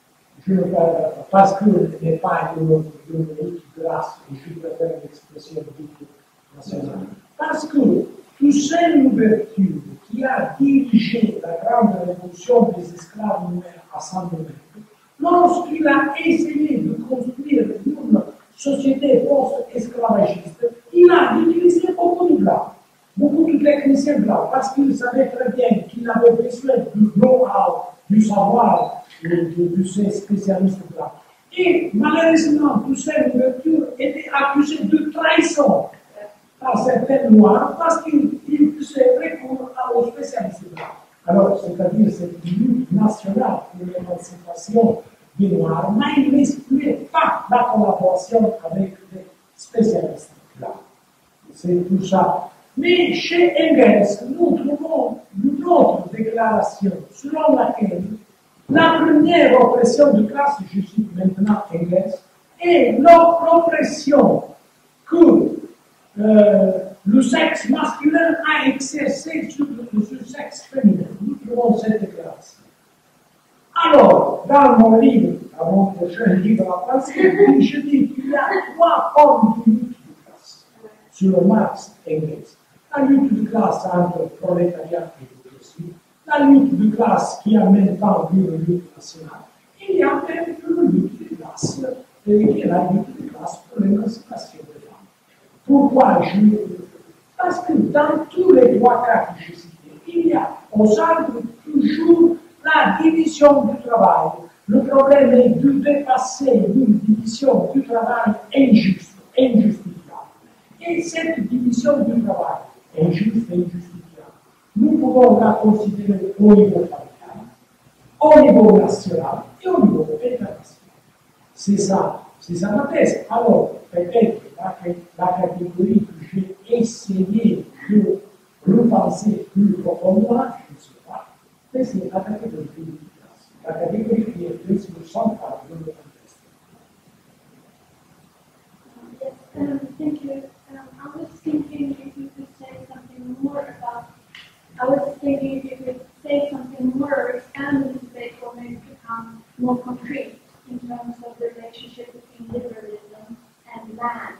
Parce que ce n'est pas une lutte de race, je préfère l'expression de lutte nationale. Parce que Toussaint Louverture, qui a dirigé la grande révolution des esclaves noirs à Saint-Domingue, lorsqu'il a essayé de construire une société post-esclavagiste, il a utilisé beaucoup de blancs, beaucoup de techniciens blancs, parce qu'il savait très bien qu'il avait besoin du know-how, du savoir de ces spécialistes blancs. Et malheureusement, Toussaint Louverture était accusé de trahison par certains noirs parce qu'il faisait recours aux spécialistes blancs. Alors, c'est-à-dire cette lutte nationale pour l'émancipation des Noirs, mais il n'excluait pas la collaboration avec les spécialistes blancs. C'est tout ça. Mais chez Engels, nous trouvons une autre déclaration selon laquelle la première oppression de classe, je cite maintenant Engels, est l'oppression que le sexe masculin a exercé sur le sexe féminin. Nous trouvons cette déclaration. Alors, dans mon livre, dans mon prochain livre en français, je dis qu'il y a trois formes de lutte de classe sur Marx et Engels. La lutte de classe entre prolétariat et bourgeoisie, la lutte de classe qui a en même temps une lutte nationale, et il y a même une lutte de classe qui est la lutte de classe pour l'émancipation des femmes. Pourquoi parce que dans tous les trois cas que j'ai cités, il y a au centre toujours la division du travail. Le problème est de dépasser une division du travail injuste, injustifiable. Et cette division du travail, injuste et injustifiable, nous pouvons la considérer au niveau familial, au niveau national et au niveau international. C'est ça ma thèse. Alors, peut-être la catégorie que j'ai essayé de repenser plus profondément, je ne sais pas, mais c'est la catégorie de classe. La catégorie qui est plus centrale de notre contexte. Yes, thank you. I was thinking if you could say I was thinking if you could say something more, expand a little bit, or maybe become more concrete in terms of the relationship between liberalism and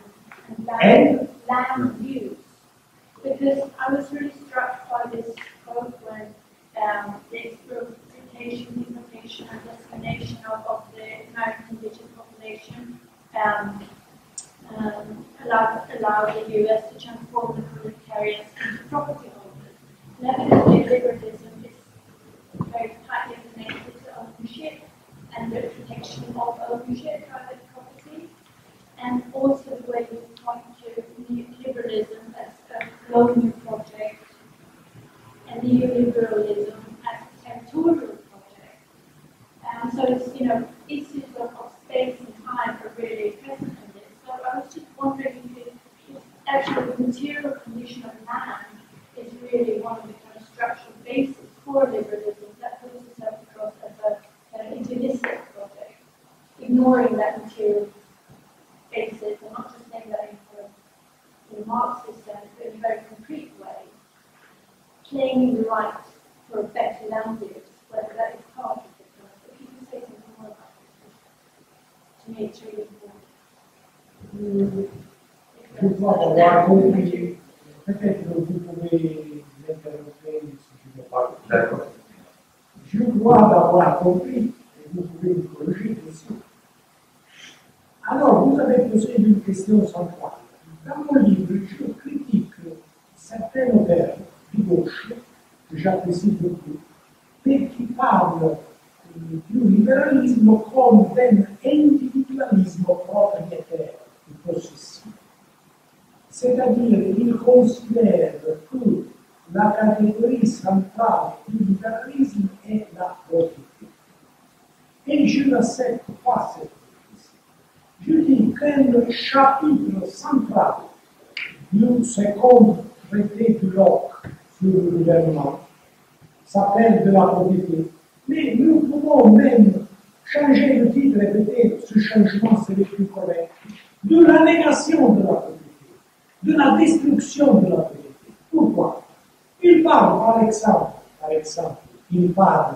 land use. Because I was really struck by this quote when the exploitation, importation, and discrimination of the American indigenous population allowed the U.S. to transform the proletariats into property holders. And evidently, liberalism is very tightly connected to ownership and the protection of ownership, private property, and also the way you point to neoliberalism as a colonial project and neoliberalism as a territorial project. So it's, issues of space and time are really present in this. So I was just wondering if actually the material condition of land is really one of the kind of structural bases for liberalism that puts itself across as an intimistic project, ignoring that material basis. I'm not just saying that in a Marxist sense, but in a very concrete way, claiming the right for a better land use, whether that is part of it. If you can say something more about this, to me it's really important. Je crois avoir compris, peut-être que vous pouvez m'interrompre si je ne parle pas. D'accord. Je crois avoir compris, et vous pouvez me corriger aussi. Alors, vous avez posé une question centrale. Dans mon livre, je critique certains auteurs de gauche, que j'apprécie beaucoup, mais qui parlent du libéralisme comme d'un individualisme propriétaire et possessif. C'est-à-dire, ils considèrent que la catégorie centrale du libéralisme est la propriété. Et je n'accepte pas cette position. Je dis qu'un chapitre central du second traité de Locke sur le gouvernement s'appelle de la propriété. Mais nous pouvons même changer le titre et peut-être ce changement serait plus correct. De la négation de la propriété, de la destruction de la propriété. Pourquoi? Il parle, par exemple, il parle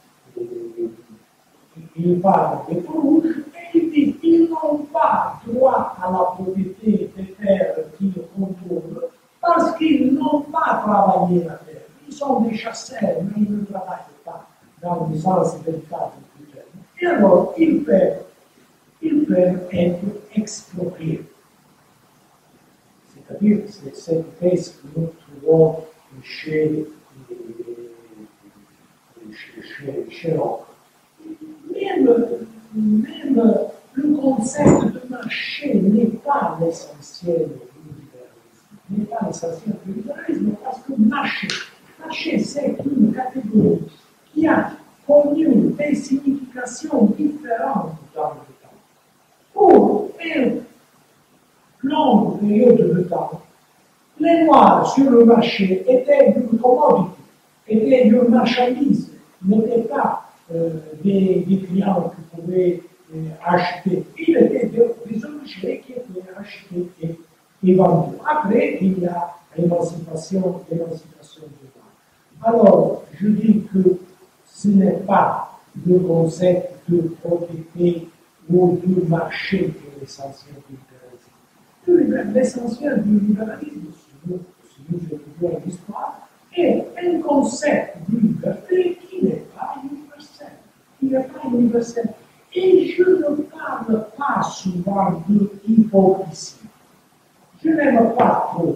des rouges et il dit qu'ils n'ont pas droit à la propriété des terres qu'ils contrôlent parce qu'ils n'ont pas travaillé la terre. Ils sont des chasseurs, mais ils ne travaillent pas dans le sens véritable du terme. Et alors, ils peuvent être expropriés. C'est-à-dire, c'est cette thèse que nous trouvons chez Locke. Même le concept de marché n'est pas l'essentiel du libéralisme. Parce que marché, c'est une catégorie qui a connu des significations différentes dans le temps. Pour une longue période de temps, les noirs sur le marché étaient une commodité, étaient une marchandise, n'étaient pas des clients qui pouvaient acheter. Ils étaient des objets qui étaient achetés et vendus. Après, il y a l'émancipation des noirs. Alors, je dis que ce n'est pas le concept de propriété ou de marché qui est l'essentiel du libéralisme. L'essentiel du libéralisme, si nous étudions l'histoire, est un concept de liberté qui n'est pas universel. Et je ne parle pas souvent de hypocrisie. Je n'aime pas trop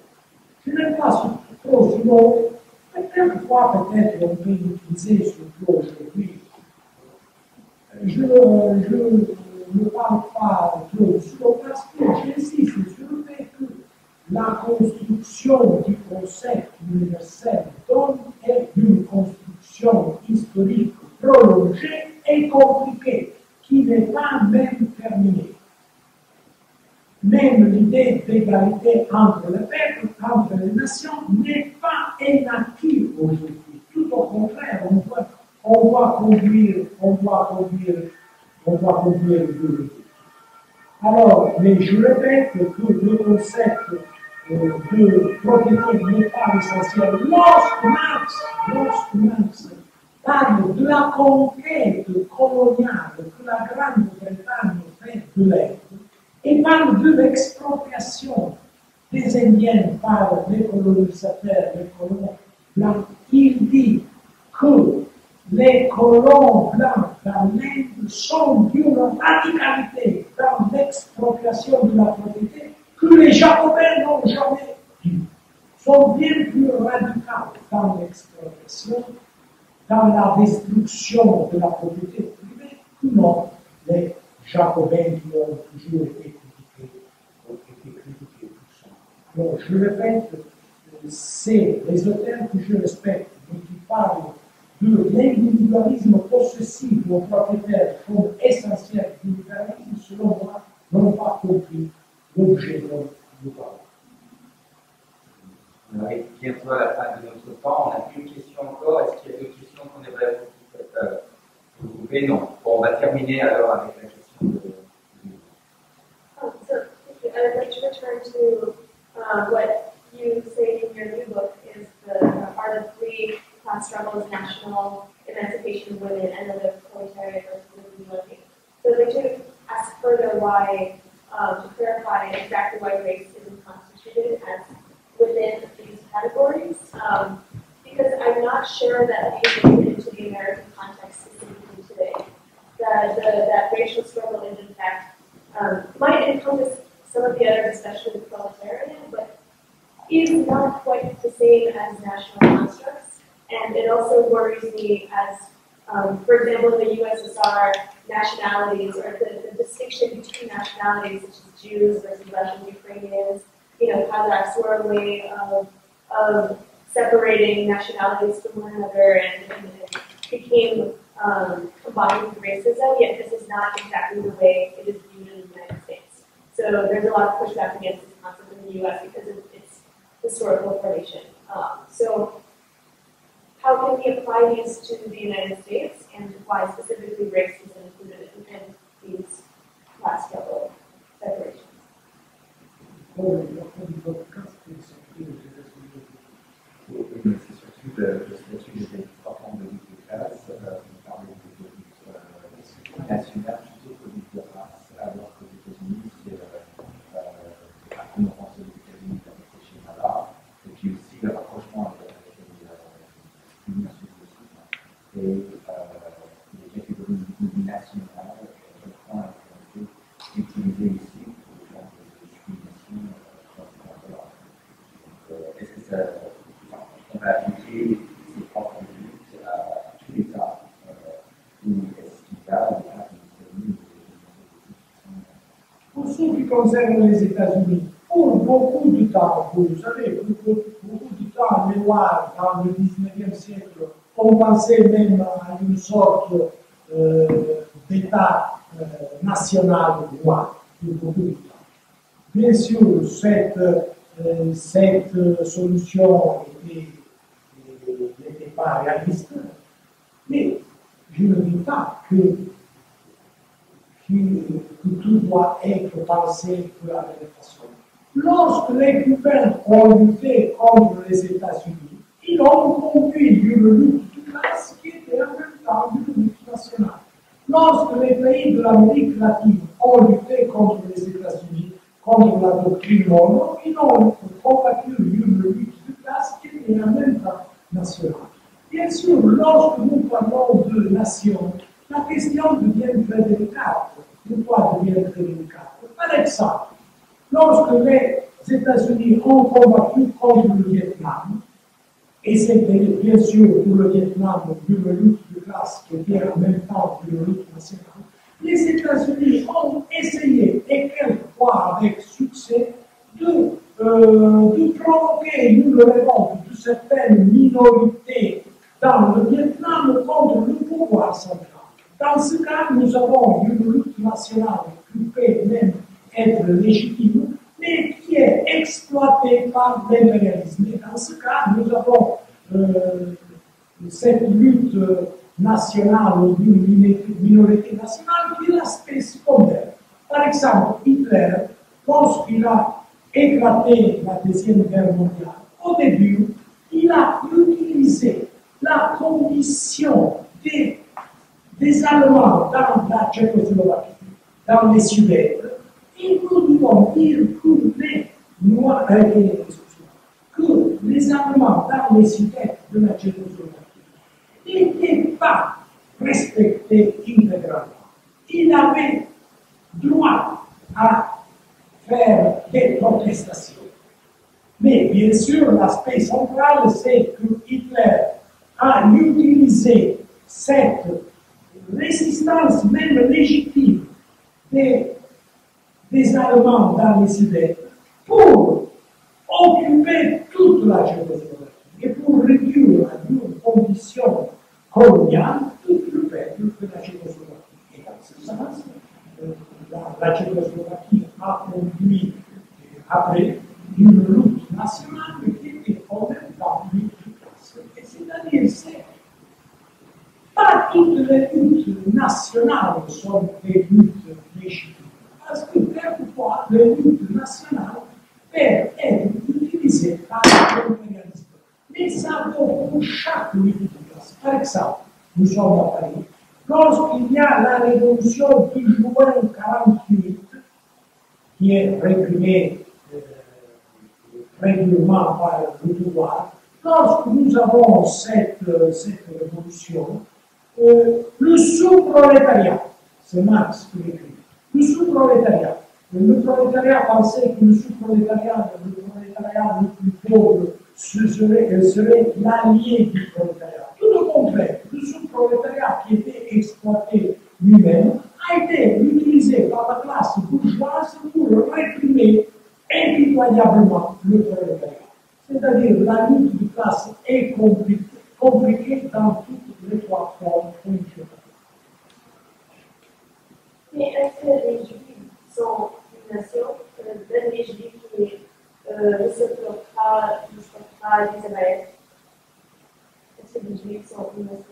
souvent. Quelquefois, peut-être, on peut utiliser ce mot aujourd'hui. Je ne parle pas trop souvent parce que j'insiste sur le fait que la construction du concept universel d'homme est une construction historique prolongée et compliquée, qui n'est pas même terminée. Même l'idée d'égalité entre les peuples, entre les nations, n'est pas un acquis aujourd'hui. Tout au contraire, on doit conduire le. Alors, mais je répète que le concept de propriété n'est pas essentiel. Lorsque Marx parle de la conquête coloniale que la Grande-Bretagne fait de l'Inde, et parle de l'expropriation des Indiens par les colonisateurs, les colons blancs, il dit que les colons blancs dans l'Inde sont d'une radicalité dans l'expropriation de la propriété que les Jacobins n'ont jamais eu. Sont bien plus radicaux dans l'expropriation, dans la destruction de la propriété privée, que non les Jacobins qui ont toujours été critiqués pour ça. Alors, je répète, c'est les auteurs que je respecte, mais qui parlent de l'individualisme possessif aux propriétaires comme essentiel du libéralisme, selon moi, n'ont pas compris l'objet dont nous parlons. On arrive bientôt à la fin de notre temps. On a une question encore. Est-ce qu'il y a d'autres questions qu'on aimerait vous couper? Non. Bon, on va terminer alors avec la question de. So, I'd like to return to what you say in your new book is the art of three class struggles, national emancipation of women, and then the proletariat versus the working. So I'd like to ask further why, to clarify exactly why race isn't constituted as within these categories, because I'm not sure that these are fit into the American context specifically today. That racial struggle is in fact might encompass some of the others, especially the proletariat, but is not quite the same as national constructs. And it also worries me as, for example, in the USSR, nationalities, or the distinction between nationalities, such as Jews versus Russian Ukrainians, Kazakhs were a way of separating nationalities from one another, and it became combined with racism, yet this is not exactly the way it is viewed in the United States. So there's a lot of pushback against this concept in the US because of its historical formation. So how can we apply these to the United States, and why specifically race is included in these class struggle separations? C'est surtout le statut des importants de lutte de classe, on parlait de lutte nationale plutôt que de lutte de race, alors qu'aux États-Unis, c'est un peu une pensée des États-Unis avec ces schémas-là, et puis aussi le rapprochement avec l'Union soviétique et les catégories nationales, je crois, qui ont été utilisées ici pour faire des discriminations transfrontalières. Est-ce que ça. On va appliquer ses propres luttes à tous les États où est-ce qu'il y a des Pour ce qui concerne les États-Unis, pour beaucoup de temps, vous savez, pour beaucoup de temps, les Noirs, dans le 19e siècle, on pensait même à une sorte d'État national noir, pour beaucoup de temps. Bien sûr, cette solution n'était pas réaliste, mais je ne dis pas que tout doit être pensé de la même façon. Lorsque les cubains ont lutté contre les États-Unis, ils ont conduit une lutte de classe qui était en même temps une lutte nationale. Lorsque les pays de l'Amérique latine ont lutté contre les États-Unis, contre la doctrine Monroe, ils ont combattu une lutte de classe qui était en même temps nationale. Bien sûr, lorsque nous parlons de nation, la question devient très délicate. Pourquoi devient très délicate? Par exemple, lorsque les États-Unis ont combattu contre le Vietnam, et c'était bien sûr pour le Vietnam une lutte de classe qui était en même temps une lutte nationale, les États-Unis ont essayé, et quelquefois avec succès, de provoquer une révolte de certaines minorités dans le Vietnam contre le pouvoir central. Dans ce cas, nous avons une lutte nationale qui peut même être légitime, mais qui est exploitée par l'impérialisme. Et dans ce cas, nous avons cette lutte nationale ou d'une minorité nationale qui est l'aspect secondaire. Par exemple, Hitler, lorsqu'il a éclaté la Deuxième Guerre mondiale, au début, il a utilisé la condition des Allemands dans la Tchécoslovaquie, dans les Sudètes, et nous devons dire que les Allemands dans les Sudètes de la Tchécoslovaquie n'étaient pas respectés intégralement. Ils avaient droit à faire des protestations. Mais bien sûr, l'aspect central, c'est que Hitler a utilisé cette résistance même légitime des Allemands dans les Sudètes pour occuper toute la Tchécoslovaquie et pour réduire à une condition coloniale tout le peuple de la Tchécoslovaquie. Et dans ce sens, la Tchécoslovaquie a conduit après une lutte nationale qui était quand même dans l'unité. C'est-à-dire, c'est pas toutes les luttes nationales sont des luttes légitimes. Parce que quelquefois, les luttes nationales peuvent être utilisées par l'impérialisme. Mais ça vaut pour chaque lutte de classe. Par exemple, nous sommes à Paris. Lorsqu'il y a la révolution de juin 48, qui est réprimée régulièrement par le pouvoir, lorsque nous avons cette révolution, le sous-prolétariat, c'est Marx qui l'écrit, le sous-prolétariat, le prolétariat pensait que le sous-prolétariat, le prolétariat le plus pauvre, serait l'allié du prolétariat. Tout le contraire, le sous-prolétariat qui était exploité lui-même a été utilisé par la classe bourgeoise pour réprimer impitoyablement le prolétariat. C'est-à-dire la lutte de classe est compliquée dans toutes les trois formes. Mais est-ce que les Juifs sont une nation, même les Juifs qui respectent Israël? Est-ce que les Juifs sont une nation?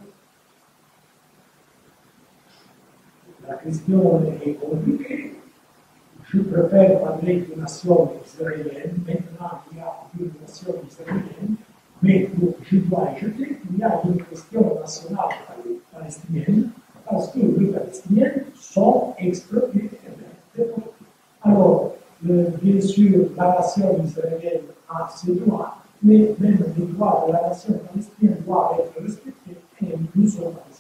La question est compliquée. Je préfère parler de nation israélienne. Maintenant, il y a une nation israélienne, mais je dois ajouter qu'il y a une question nationale palestinienne, parce que les Palestiniens sont exploités. Alors, bien sûr, la nation israélienne a ses droits, mais même les droits de la nation palestinienne doivent être respectés, et nous sommes pas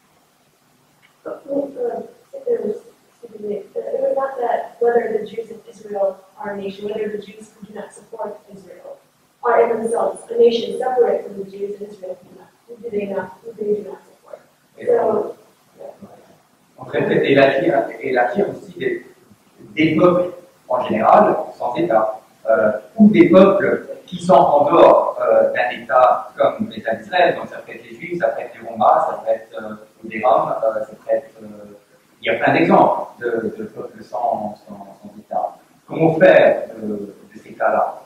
It was not that whether the Jews of Israel are a nation, whether the Jews who do not support Israel are in themselves a nation separate from the Jews in Israel who do not support. So, On traite élargir aussi des peuples en général sans État, ou des peuples qui sont en dehors d'un État comme l'État d'Israël. Donc ça peut être les Juifs, ça peut être les Romains, ça peut être des Roms, ça peut être... il y a plein d'exemples de peuples sans État. Comment faire de ces cas-là?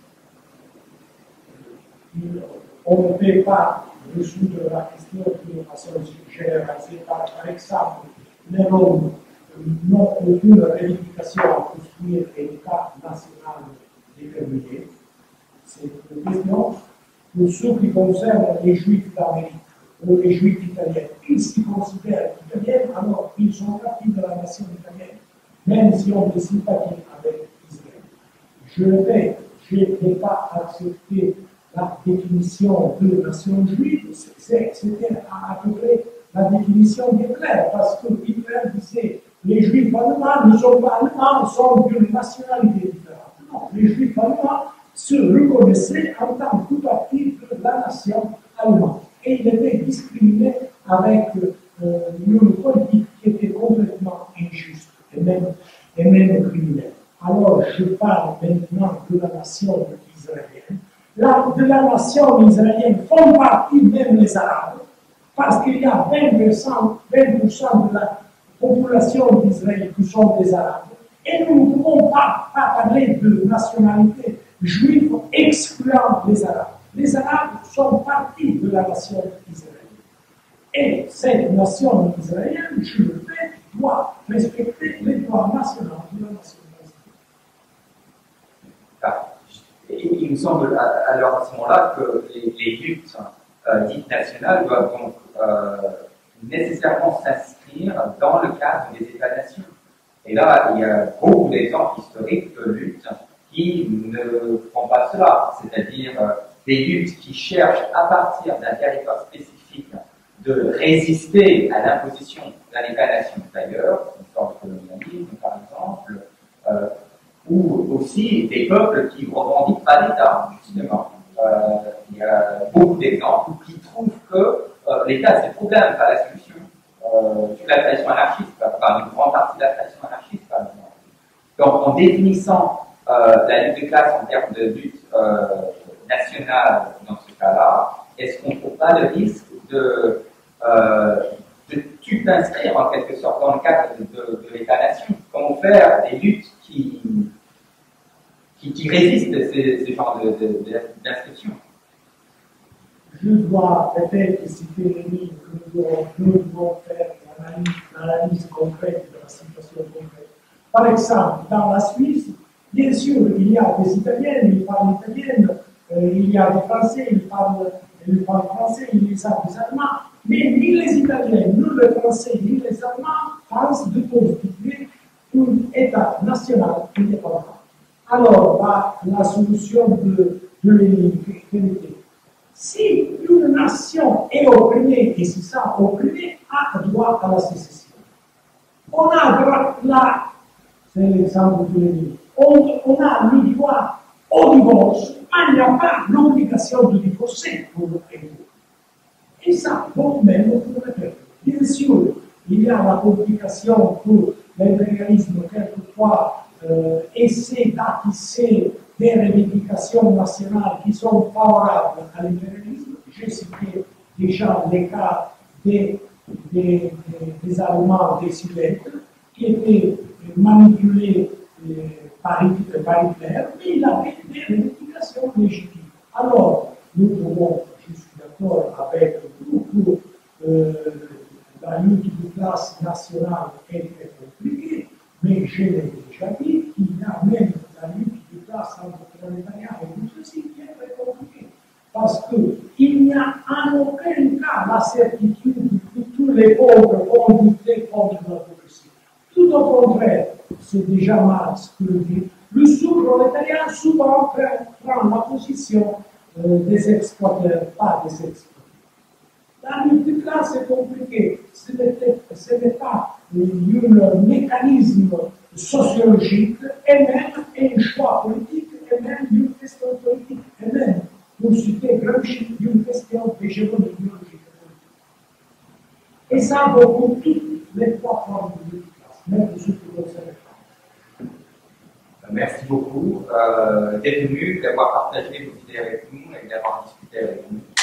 On ne peut pas résoudre la question de façon généralisée. Par exemple, les Roms n'ont aucune vérification à construire un État national déterminé. C'est une question. Pour ce qui concerne les Juifs d'Amérique ou les Juifs italiens, ils se considèrent italiens, alors ils sont partis de la nation italienne, même si on des sympathies avec Israël. Je répète, je ne peux pas accepter la définition de nation juive, c'était à peu près la définition d'Hitler, parce que Hitler disait les Juifs allemands ne sont pas allemands, sont d'une nationalité différente. Non, les Juifs allemands se reconnaissaient en tant que partie de la nation allemande. Et il était discriminé avec une politique qui était complètement injuste et même criminelle. Alors, je parle maintenant de la nation israélienne. De la nation israélienne font partie même les Arabes, parce qu'il y a 20% de la population d'Israël qui sont des Arabes. Et nous ne pouvons pas parler de nationalité juive excluant les Arabes. Les Arabes sont partie de la nation israélienne. Et cette nation israélienne, je le fais, doit respecter les droits nationaux de la nation il me semble alors à ce moment-là que les luttes dites nationales doivent donc nécessairement s'inscrire dans le cadre des États-nations. Et là, il y a beaucoup d'exemples historiques de luttes qui ne font pas cela, c'est-à-dire des luttes qui cherchent à partir d'un territoire spécifique de résister à l'imposition d'un État-nation d'ailleurs, une forme de colonialisme par exemple, ou aussi des peuples qui ne revendiquent pas l'État, justement. Il y a beaucoup d'exemples qui trouvent que l'État c'est le problème, pas la solution. Sur la tradition anarchiste, une grande partie de la tradition anarchiste par exemple. Donc en définissant la lutte de classe en termes de lutte nationale dans ce cas-là, est-ce qu'on ne trouve pas le risque de tout inscrire en quelque sorte dans le cadre de l'État-nation? Comment faire des luttes qui résistent à ces genres d'inscriptions? Je dois peut-être citer les lignes que nous devons faire l'analyse concrète de la situation concrète. Par exemple, dans la Suisse, bien sûr, il y a des Italiens, ils parlent italienne, il y a des Français, ils parlent français, il y a des Allemands, mais ni les Italiens, ni les Français, ni les Allemands pensent de constituer un État national indépendant. Alors, la solution de Lénine, quelle était? Si une nation est opprimée, et si ça opprimé, a droit à la sécession. On a droit là, c'est l'exemple de Lénine, on a le droit au divorce, mais il n'y a pas l'obligation de divorcer pour le pays. Et ça, donc même pour le peuple. Bien sûr, il y a la complication pour l'impérialisme, quelquefois, essaie d'attisser des revendications nationales qui sont favorables à l'impérialisme. J'ai cité déjà les cas des Allemands des Sudètes qui étaient manipulés par Hitler, mais il avait des revendications légitimes. Alors, nous devons, je suis d'accord avec vous, pour la lutte de classe nationale est très compliquée, mais je l'ai déjà dit, il y a même la lutte de classe entre prolétariat et bourgeoisie qui est très compliquée. Parce qu'il n'y a en aucun cas la certitude que tous les pauvres vont lutter contre la bourgeoisie. Tout au contraire, c'est déjà Marx qui le dit. Le sous-prolétariat souvent prend la position des exploiteurs, pas des exploiteurs. La lutte de classe est compliquée. Ce n'est pas un mécanisme sociologique, et même un choix politique, et même une question politique, et même, pour citer Gramsci, une question d'hégémonie biologique et politique. Et ça vaut pour toutes les trois formes de lutte de classe, même pour ceux qui concernent les femmes. Merci beaucoup d'être venu, d'avoir partagé vos idées avec nous et d'avoir discuté avec nous.